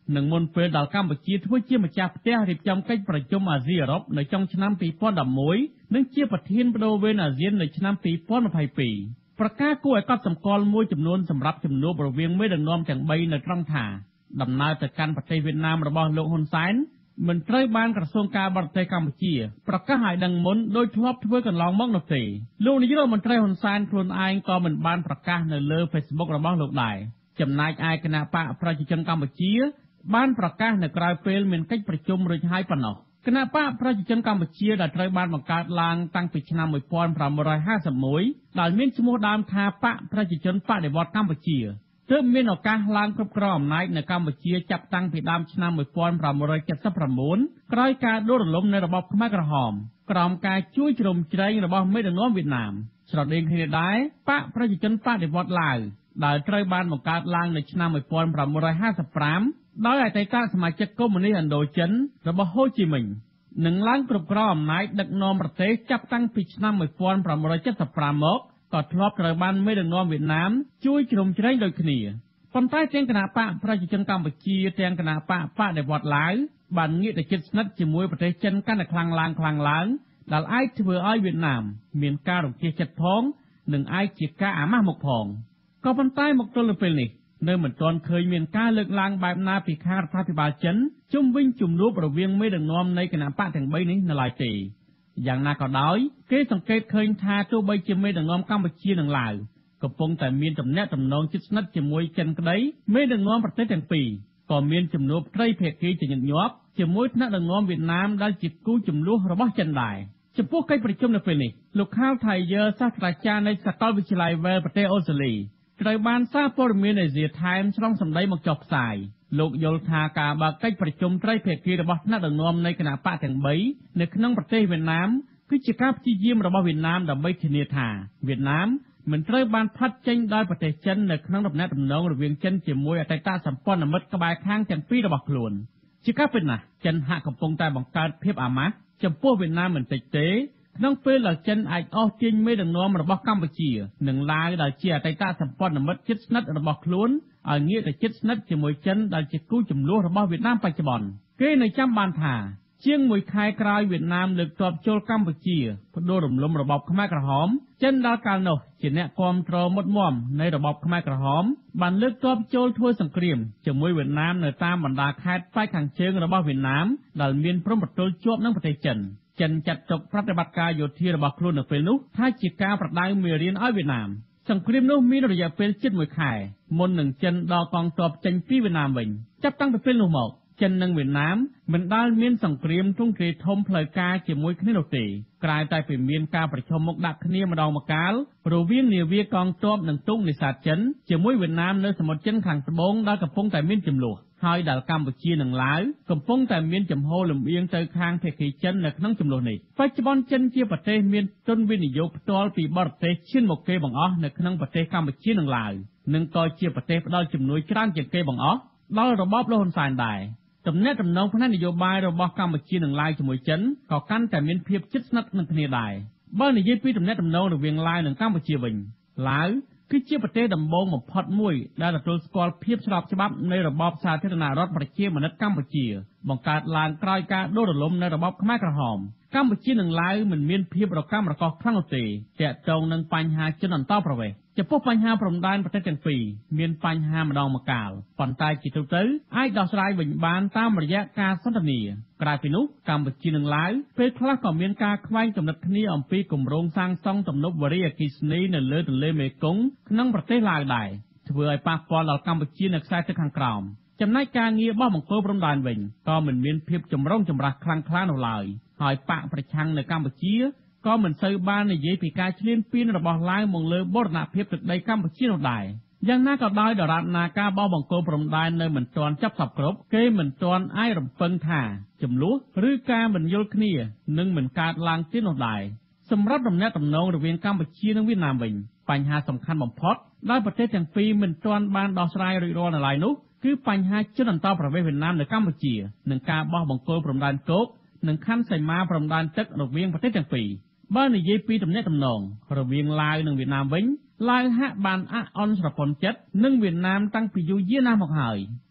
នឹងមុនពេលដល់កម្ពុជាធ្វើជាម្ចាស់ផ្ទះរៀបចំកិច្ចប្រជុំអាស៊ីអឺរ៉ុបនៅចុងឆ្នាំពីរពាន់ដប់មួយ និងជាប្រធានបដូវវេនអាស៊ាននៅឆ្នាំពីរពាន់ម្ភៃពីរ ប្រកាសគួរឲ្យកត់សម្គាល់មួយចំនួនសម្រាប់ជំនួបរវាងមេដឹកនាំទាំងបីនៅត្រង់ថាដំណើរទៅកាន់ប្រទេសវៀតណាមរបស់លោកហ៊ុនសែនមិនត្រូវបានក្រសួងការបរទេសកម្ពុជាប្រកាសឲ្យដឹងមុនដោយធ្លាប់ធ្វើកន្លងមកនោះទេលោកនាយករដ្ឋមន្ត្រីហ៊ុនសែនខ្លួនឯងក៏មិនបានប្រកាសនៅលើ Facebook របស់លោកដែរចំណែកឯគណៈបកប្រជាជនកម្ពុជាបានប្រកាសនៅក្រៅពេលមានកិច្ចប្រជុំរួចហើយប៉ុណ្ណោះគណៈបកប្រជាជនកម្ពុជាដែលត្រូវបានបង្កើតឡើងតាំងពីឆ្នាំmột nghìn chín trămห้าสิบเอ็ดដែលមានឈ្មោះដើមថាបកប្រជាជនបដិវត្តន៍កម្ពុជាទើបមានឱកាសឡើងគ្រប់គ្រងអំណាចនៅកម្ពុជាចាប់តាំងពីដើមឆ្នាំmột nghìn chín trăm bảy mươi chínក្រោយការដួលរលំនៃរបបខ្មែរក្រហមក្រោមការជួយជ្រោមជ្រែងរបស់មេដឹកនាំវៀតណាមស្រដៀងគ្នាដែរបកប្រជាជនបដិវត្តន៍ឡាវដែលត្រូវបានបង្កើតឡើងនៅឆ្នាំmột nghìn chín trămห้าสิบห้าដោយអតីតសមាជិកកុម្មុយនីសឥណ្ឌូចិនរបស់ហូជីមិញនឹងឡើងគ្រប់គ្រងអំណាចដឹកនាំប្រទេសចាប់តាំងពីឆ្នាំmột nghìn chín trăm bảy mươiห้าមកក៏ធ្លាប់ត្រូវបានមេដឹកនាំវៀតណាមជួយជ្រោមជ្រែងដូចគ្នាប៉ុន្តែទាំងគណៈបកប្រជាជនកម្ពុជាទាំងគណៈបកបដិវត្តន៍ឡាវបានងាកទៅជិតស្និទ្ធជាមួយប្រទេសចិនកាន់តែខ្លាំងឡើងខ្លាំងឡើងដែលអាចធ្វើឲ្យវៀតណាមមានការរង្គៀសចិត្តផងនិងអាចជាការអាម៉ាស់មុខផងក៏ប៉ុន្តែមកទល់នឹងពេលនេះនៅមិនទាន់ឃើញមានការលើកឡើងបែបណាពីខាងរដ្ឋាភិបាលចិនជុំវិញជំនួបរវាងមេដឹកនាំនៃគណៈបកទាំងបីនេះនៅឡើយទេយ៉ាងណាក៏ដោយគេសង្កេតឃើញថាទោះបីជាមេដឹកនាំកម្ពុជានិងឡាវកំពុងតែមានទំនាក់ទំនងជិតស្និទ្ធជាមួយចិនក្តីមេដឹកនាំប្រទេសទាំងពីរក៏មានជំនួបត្រីភាគីជាញឹកញាប់ជាមួយថ្នាក់ដឹកនាំវៀតណាមដែលជាគូជំនួសរបស់ចិនដែរចំពោះកិច្ចប្រជុំនៅពេលនេះលោកខាលថៃយើសាស្ត្រាចារ្យនៃសាកលវិទ្យាល័យវែលប្រទេសអូស្ត្រាលីត្រូវបានសារព័ត៌មានអាស៊ីថៃមឆ្លងសម្ដីមកចុះផ្សាយលោកយល់ថាការបើកកិច្ចប្រជុំត្រីភាគីរបស់ថ្នាក់ដឹកនាំនៃគណៈបកទាំងបីនៅក្នុងប្រទេសវៀតណាមគឺជាការព្យាយាមរបស់វៀតណាមដើម្បីធានាថាវៀតណាមមិនត្រូវបានផាត់ចេញដោយប្រទេសចិននៅក្នុងដំណាក់ដំណងរវាងចិនជាមួយអតីតសម្ព័ន្ធមិត្តក្បែរខាងទាំងពីររបស់ខ្លួនជាការពិតណាស់ចិនហាក់កំពុងតែបង្កើតភាពអាម៉ាស់ចំពោះវៀតណាមមិនតិចទេក្នុងពេលដែលចិនអាចអស់ទាញមេដឹកនាំរបស់កម្ពុជានិងឡាវដែលជាអតីតសម្ព័ន្ធមិត្តជិតស្និទ្ធរបស់ខ្លួនឲ្យងាកទៅជិតស្និទ្ធជាមួយចិនដែលជាគូជំនួសរបស់វៀតណាមបច្ចុប្បន្នគេនៅចាំបានថាជាងមួយខែក្រោយវៀតណាមលើកទ័ពចូលកម្ពុជាផ្ដួលរំលំរបបខ្មែរក្រហមចិនដល់កាលនោះជាអ្នកគាំទ្រមុតមមនៃរបបខ្មែរក្រហមបានលើកទ័ពចូលធ្វើសង្គ្រាមជាមួយវៀតណាមនៅតាមបណ្ដាខេត្តប៉ែកខាងជើងរបស់វៀតណាមដែលមានព្រំប្រទល់ជាប់នឹងប្រទេសចិនចិនចាត់ទុកប្រតិបត្តិការយោធារបស់ខ្លួននៅពេលនោះថាជាការប្រដៅមេរៀនឲ្យវៀតណាមសង្គ្រាមនោះមានរយៈពេលជិតមួយខែមុននឹងចិនដកកងទ័ពចេញពីវៀតណាមវិញចាប់តាំងពីពេលនោះមកចិននិងវៀតណាមមិនដាល់មានសង្គ្រាមទ្រង់ទ្រាយធំផ្លូវការជាមួយគ្នានោះទេក្រៅតែពីមានការប្រជុំមុខដាក់គ្នាម្ដងម្កាលរវាងនាវាកងទ័ពនិងទូកនេសាទចិនជាមួយវៀតណាមនៅសមុទ្រចិនខាងត្បូងដែលកំពុងតែមានជម្លោះហើយដែលកម្ពុជានិងឡាវកំពុងតែមានចំហលំអៀងទៅខាងភាគីចិននៅក្នុងជម្លោះនេះបច្ចុប្បន្នចិនជាប្រទេសមានទុនវិនិយោគផ្ទាល់ពីបរទេសឈានមកគេបង្អស់នៅក្នុងប្រទេសកម្ពុជានិងឡាវនិងក៏ជាប្រទេសផ្ដល់ជំនួយច្រើនជាងគេបង្អស់ដល់របបលោកហ៊ុនសែនដែរទំនាក់ទំនងផ្នែកនយោបាយរបស់កម្ពុជានិងឡាវជាមួយចិនក៏កាន់តែមានភាពជិតស្និទ្ធនឹងគ្នាដែរបើនិយាយពីទំនាក់ទំនងរវាងឡាវនិងកម្ពុជាវិញឡាវគឺជាប្រទេសដំបូងបំផុតមួយដែលទទួលស្គាល់ភាពស្របច្បាប់នៃរបបសាធារណរដ្ឋប្រជាមានិតកម្ពុជាបង្កើតឡើងក្រោយការដួលរលំនៃរបបខ្មែរក្រហមកម្ពុជានិងឡាវមិនមានភាពរកាំរកូសខ្លាំងនោះទេទាក់ទងនឹងបញ្ហាជនអន្តោប្រវេសន៍ចំពោះបញ្ហាព្រំដែនប្រទេសទាំងពីរមានបញ្ហាម្ដងម្កាលប៉ុន្តែជាទូទៅអាចដោះស្រាយវិញបានតាមរយៈការសន្ទនាក្រៅពីនោះកម្ពុជានិងឡាវពេលខ្លះក៏មានការខ្វែងគំនិតគ្នាអំពីគម្រោងសាងសង់ទំនប់វារីអគ្គិសនីនៅលើទន្លេមេគង្គក្នុងប្រទេសឡាវដែរធ្វើឲ្យប៉ះពាល់ដល់កម្ពុជានៅខ្សែទឹកខាងក្រោមចំណែកការងារបោះបង្គោលព្រំដែនវិញក៏មិនមានភាពចម្រុងចម្រាស់ខ្លាំងក្លានោះឡើយហើយបកប្រឆាំងនៅកម្ពុជាក៏មិនសូវបាននិយាយពីការឈ្លានពានរបស់ឡាវមកលើបូរណភាពទឹកដីកម្ពុជានោះដែរយ៉ាងណាក៏ដោយដរាបណាការបោះបង្គោលព្រំដែននៅមិនទាន់ចាប់សពគ្រប់គេមិនទាន់អាចរំពឹងថាចំនួនឬការមិនយល់គ្នានឹងមិនកើតឡើងទៀតនោះដែរសម្រាប់ដំណាក់ដំណងរវាងកម្ពុជានិងវៀតណាមវិញបញ្ហាសំខាន់បំផុតដែលប្រទេសទាំងពីរមិនទាន់បានដោះស្រាយរួចរាល់នៅឡើយនោះគឺបញ្ហាជនអន្តោប្រវេសន៍វៀតណាមនៅកម្ពុជានិងការបោះបង្គោលព្រំដែនគោកនិងខណ្ឌសីមាព្រំដែនទឹករវាងប្រទេសទាំងពីរបើនិយាយពីទំនាក់ទំនងរវាងឡាវនិងវៀតណាមវិញឡាវហាក់បានអាក់អន់ស្រពន់ចិត្តនឹងវៀតណាមតាំងពីយូរយារណាស់មកហើយ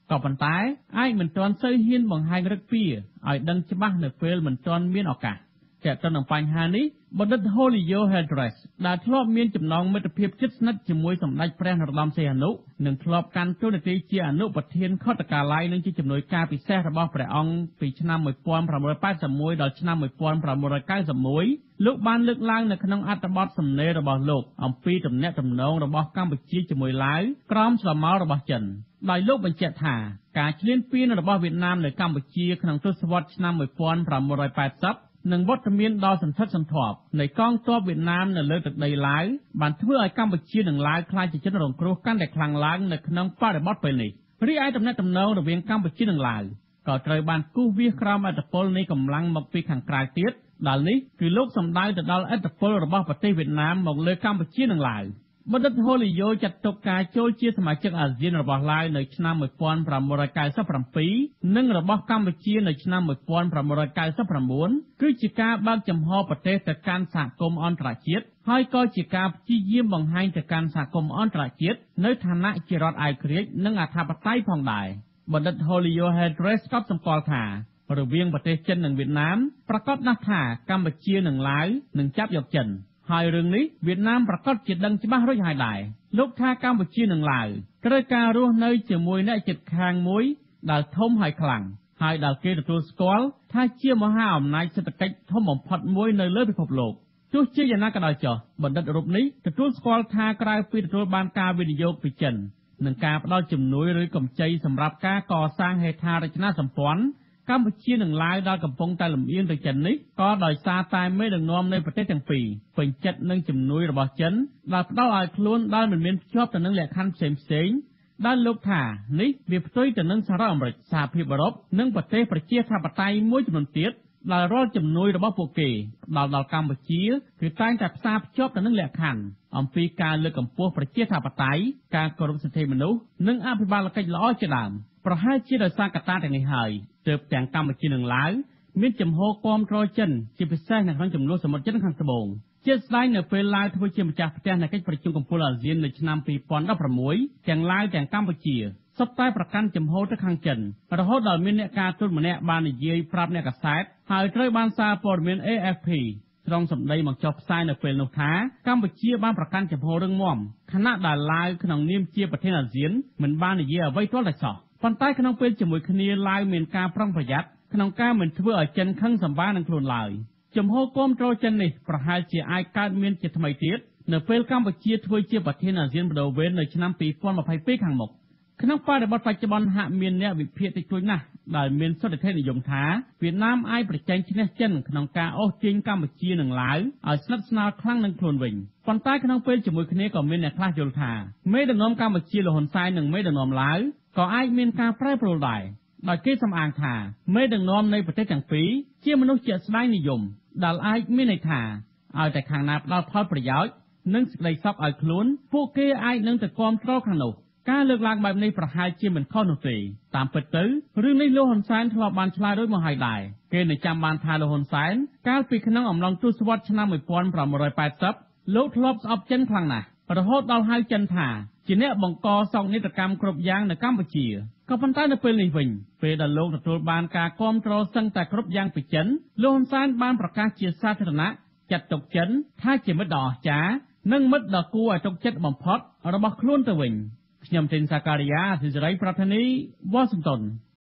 ក៏ប៉ុន្តែអាចមិនទាន់សូវហ៊ានបង្ហាញឫកពាឲ្យដឹងច្បាស់នៅពេលមិនទាន់មានឱកាសតែទៅនឹងបញ្ហានេះបណ្ឌិត Holio Hedres ដែលធ្លាប់មានចំណងមិត្តភាពជិតស្និទ្ធជាមួយសម្ដេចព្រះនរោត្តមសីហនុនិងធ្លាប់កាន់តួនាទីជាអនុប្រធានខុទ្ទកាល័យនិងជាជំនួយការពិសេសរបស់ព្រះអង្គពីឆ្នាំmột nghìn tám trăm tám mươi mốtដល់ឆ្នាំmột nghìn tám trăm chín mươi mốtលោកបានលើកឡើងនៅក្នុងអត្ថបទសំណេររបស់លោកអំពីទំនាក់ទំនងរបស់កម្ពុជាជាមួយឡាវក្រោមស្រមោលរបស់ចិនដោយលោកបញ្ជាក់ថាការឈ្លានពានរបស់វៀតណាមនៅកម្ពុជាក្នុងទសវត្សរ៍ឆ្នាំmột nghìn tám trăm tám mươiនិងវត្តមានដ៏សន្ធឹកសន្ធាប់នៃកងទ័ពវៀតណាមនៅលើទឹកដីឡាវបានធ្វើឲ្យកម្ពុជានិងឡាវក្លាយជាជនរងគ្រោះកាន់តែខ្លាំងឡើងនៅក្នុងបរិបទពេលនេះរីឯទំនាក់ទំនងរវាងកម្ពុជានិងឡាវក៏ត្រូវបានគូសវាសក្រោមឥទ្ធិពលនៃកម្លាំងមកពីខាងក្រៅទៀតដែលនេះគឺលោកសំដៅទៅដល់ឥទ្ធិពលរបស់ប្រទេសវៀតណាមមកលើកម្ពុជានិងឡាវបណ្ឌិត Holio ចាត់ទុកការចូលជាសមាជិកអាស៊ានរបស់ឡាវនៅឆ្នាំmột nghìn tám trăm chín mươi bảyនិងរបស់កម្ពុជានៅឆ្នាំmột nghìn tám trăm chín mươi chínគឺជាការបើកចំហប្រទេសទៅកាន់សហគមន៍អន្តរជាតិហើយក៏ជាការព្យាយាមបង្ហាញទៅកាន់សហគមន៍អន្តរជាតិនៅឋានៈជារដ្ឋឯករាជ្យនិងអធិបតេយ្យផងដែរបណ្ឌិត Holio Hedres ក៏សម្គាល់ថារវាងប្រទេសចិននិងវៀតណាមប្រកាសណាស់ថាកម្ពុជានិងឡាវនឹងចាប់យកចិនហើយរឿងនេះវៀតណាមប្រកាសជាដឹងច្បាស់រួចហើយដែរលោកថាកម្ពុជានិងឡាវត្រូវការរស់នៅជាមួយអ្នកជិតខាងមួយដែលធំហើយខ្លាំងហើយដែលគេទទួលស្គាល់ថាជាមហាអំណាចសេដ្ឋកិច្ចធំបំផុតមួយនៅលើពិភពលោកទោះជាយ៉ាងណាក៏ដោយចុះបណ្ឌិតរូបនេះទទួលស្គាល់ថាក្រៅពីទទួលបានការវិនិយោគពីចិននិងការផ្ដល់ជំនួយឬកម្ចីសម្រាប់ការកសាងហេដ្ឋារចនាសម្ព័ន្ធកម្ពុជានិងឡាវដែលកំពុងតែលំអៀងទៅចិននេះក៏ដោយសារតែមេដឹកនាំនៃប្រទេសទាំងពីរពេញចិត្តនឹងជំនួយរបស់ចិនដែលផ្ដល់ឲ្យខ្លួនដែលមិនមានភ្ជាប់ទៅនឹងលក្ខខណ្ឌផ្សេងៗដែលលោកថានេះវាផ្ទុយទៅនឹងសហរដ្ឋអាមេរិកសហភាពអឺរ៉ុបនិងប្រទេសប្រជាធិបតេយ្យមួយចំនួនទៀតដែលរាល់ជំនួយរបស់ពួកគេផ្ដល់ដល់កម្ពុជាគឺតែងតែផ្សារភ្ជាប់ទៅនឹងលក្ខខណ្ឌអំពីការលើកកម្ពស់ប្រជាធិបតេយ្យការគោរពសិទ្ធិមនុស្សនិងអភិបាលកិច្ចល្អជាដើមប្រហែលជាដោយសារកត្តាទាំងនេះហើយទើបទាំងកម្ពុជានិងឡាវមានចំហគាំទ្រចិនជាពិសេសនៅក្នុងចំនួនសមុទ្រចិនខាងត្បូងជាស្ដែងនៅពេលឡាវធ្វើជាម្ចាស់ផ្ទះនៃកិច្ចប្រជុំកំពូលអាស៊ាននៅឆ្នាំtwo thousand sixteenទាំងឡាវទាំងកម្ពុជាសុទ្ធតែប្រកាន់ចំហទៅខាងចិនរហូតដល់មានអ្នកការទូតម្នាក់បាននិយាយប្រាប់អ្នកកាសែតហើយត្រូវបានសារព័ត៌មាន A F P ត្រង់សម្ដីមកចុះផ្សាយនៅពេលនោះថាកម្ពុជាបានប្រកាន់ចំហររឹងមាំខណៈដែលឡាវក្នុងនាមជាប្រធានអាស៊ានមិនបាននិយាយអ្វីទាល់តែសោះប៉ុន្តែក្នុងពេលជាមួយគ្នាឡាវមានការប្រុងប្រយ័ត្នក្នុងការមិនធ្វើឲ្យចិនខឹងសម្បានឹងខ្លួនឡើយចំហគាំទ្រចិននេះប្រហែលជាអាចកើតមានជាថ្មីទៀតនៅពេលកម្ពុជាធ្វើជាប្រធានអាស៊ានបដូវវេននៅឆ្នាំtwo thousand twenty-twoខាងមុខក្នុងបរិបទបច្ចុប្បន្នហាក់មានអ្នកវិភាគតិចតួចណាស់ដែលមានសុទ្ធិធិនិយមថាវៀតណាមអាចប្រជែងឈ្នះចិនក្នុងការអូសទាញកម្ពុជានិងឡាវឲ្យស្និទ្ធស្នាលខ្លាំងនឹងខ្លួនវិញប៉ុន្តែក្នុងពេលជាមួយគ្នាក៏មានអ្នកខ្លះយល់ថាមេដឹកនាំកម្ពុជាលហ៊ុនសែននិងមេដឹកនាំឡាវក៏អាចមានការប្រែប្រួលដែរដោយគេសំអាងថាមេដឹកនាំនៃប្រទេសទាំងពីរជាមនុស្សជាក់ស្ដែងនិយមដែលអាចមានន័យថាឲ្យតែខាងណាផ្ដល់ផលប្រយោជន៍និងសេចក្តីសុខឲ្យខ្លួនពួកគេអាចនឹងទៅគាំទ្រខាងនោះការលើកឡើងបែបនេះប្រហែលជាមិនខុសនោះទេតាមពិតទៅរឿងនេះលោកហ៊ុនសែនធ្លាប់បានឆ្លើយរួចមកហើយដែរគេនឹងចាំបានថាលោកហ៊ុនសែនកាលពីក្នុងអំឡុងទសវត្សរ៍ឆ្នាំone thousand nine hundred eightyលោកធ្លាប់ស្អប់ចិនខ្លាំងណាស់រហូតដល់ហៅចិនថាជាអ្នកបង្កសោកនាដកម្មគ្រប់យ៉ាងនៅកម្ពុជាក៏ប៉ុន្តែនៅពេលនេះវិញពេលដែលលោកទទួលបានការគាំទ្រសឹងតែគ្រប់យ៉ាងពីចិនលោកហ៊ុនសែនបានប្រកាសជាសាធារណៈចាត់ទុកចិនថាជាមិត្តដ៏អស្ចារ្យនិងមិត្តដ៏គួរឲ្យទុកចិត្តបំផុតរបស់ខ្លួនទៅវិញខ្ញុំទីនសាការីយ៉ាអសិរ័យប្រធានីវ៉ាស៊ីនតោន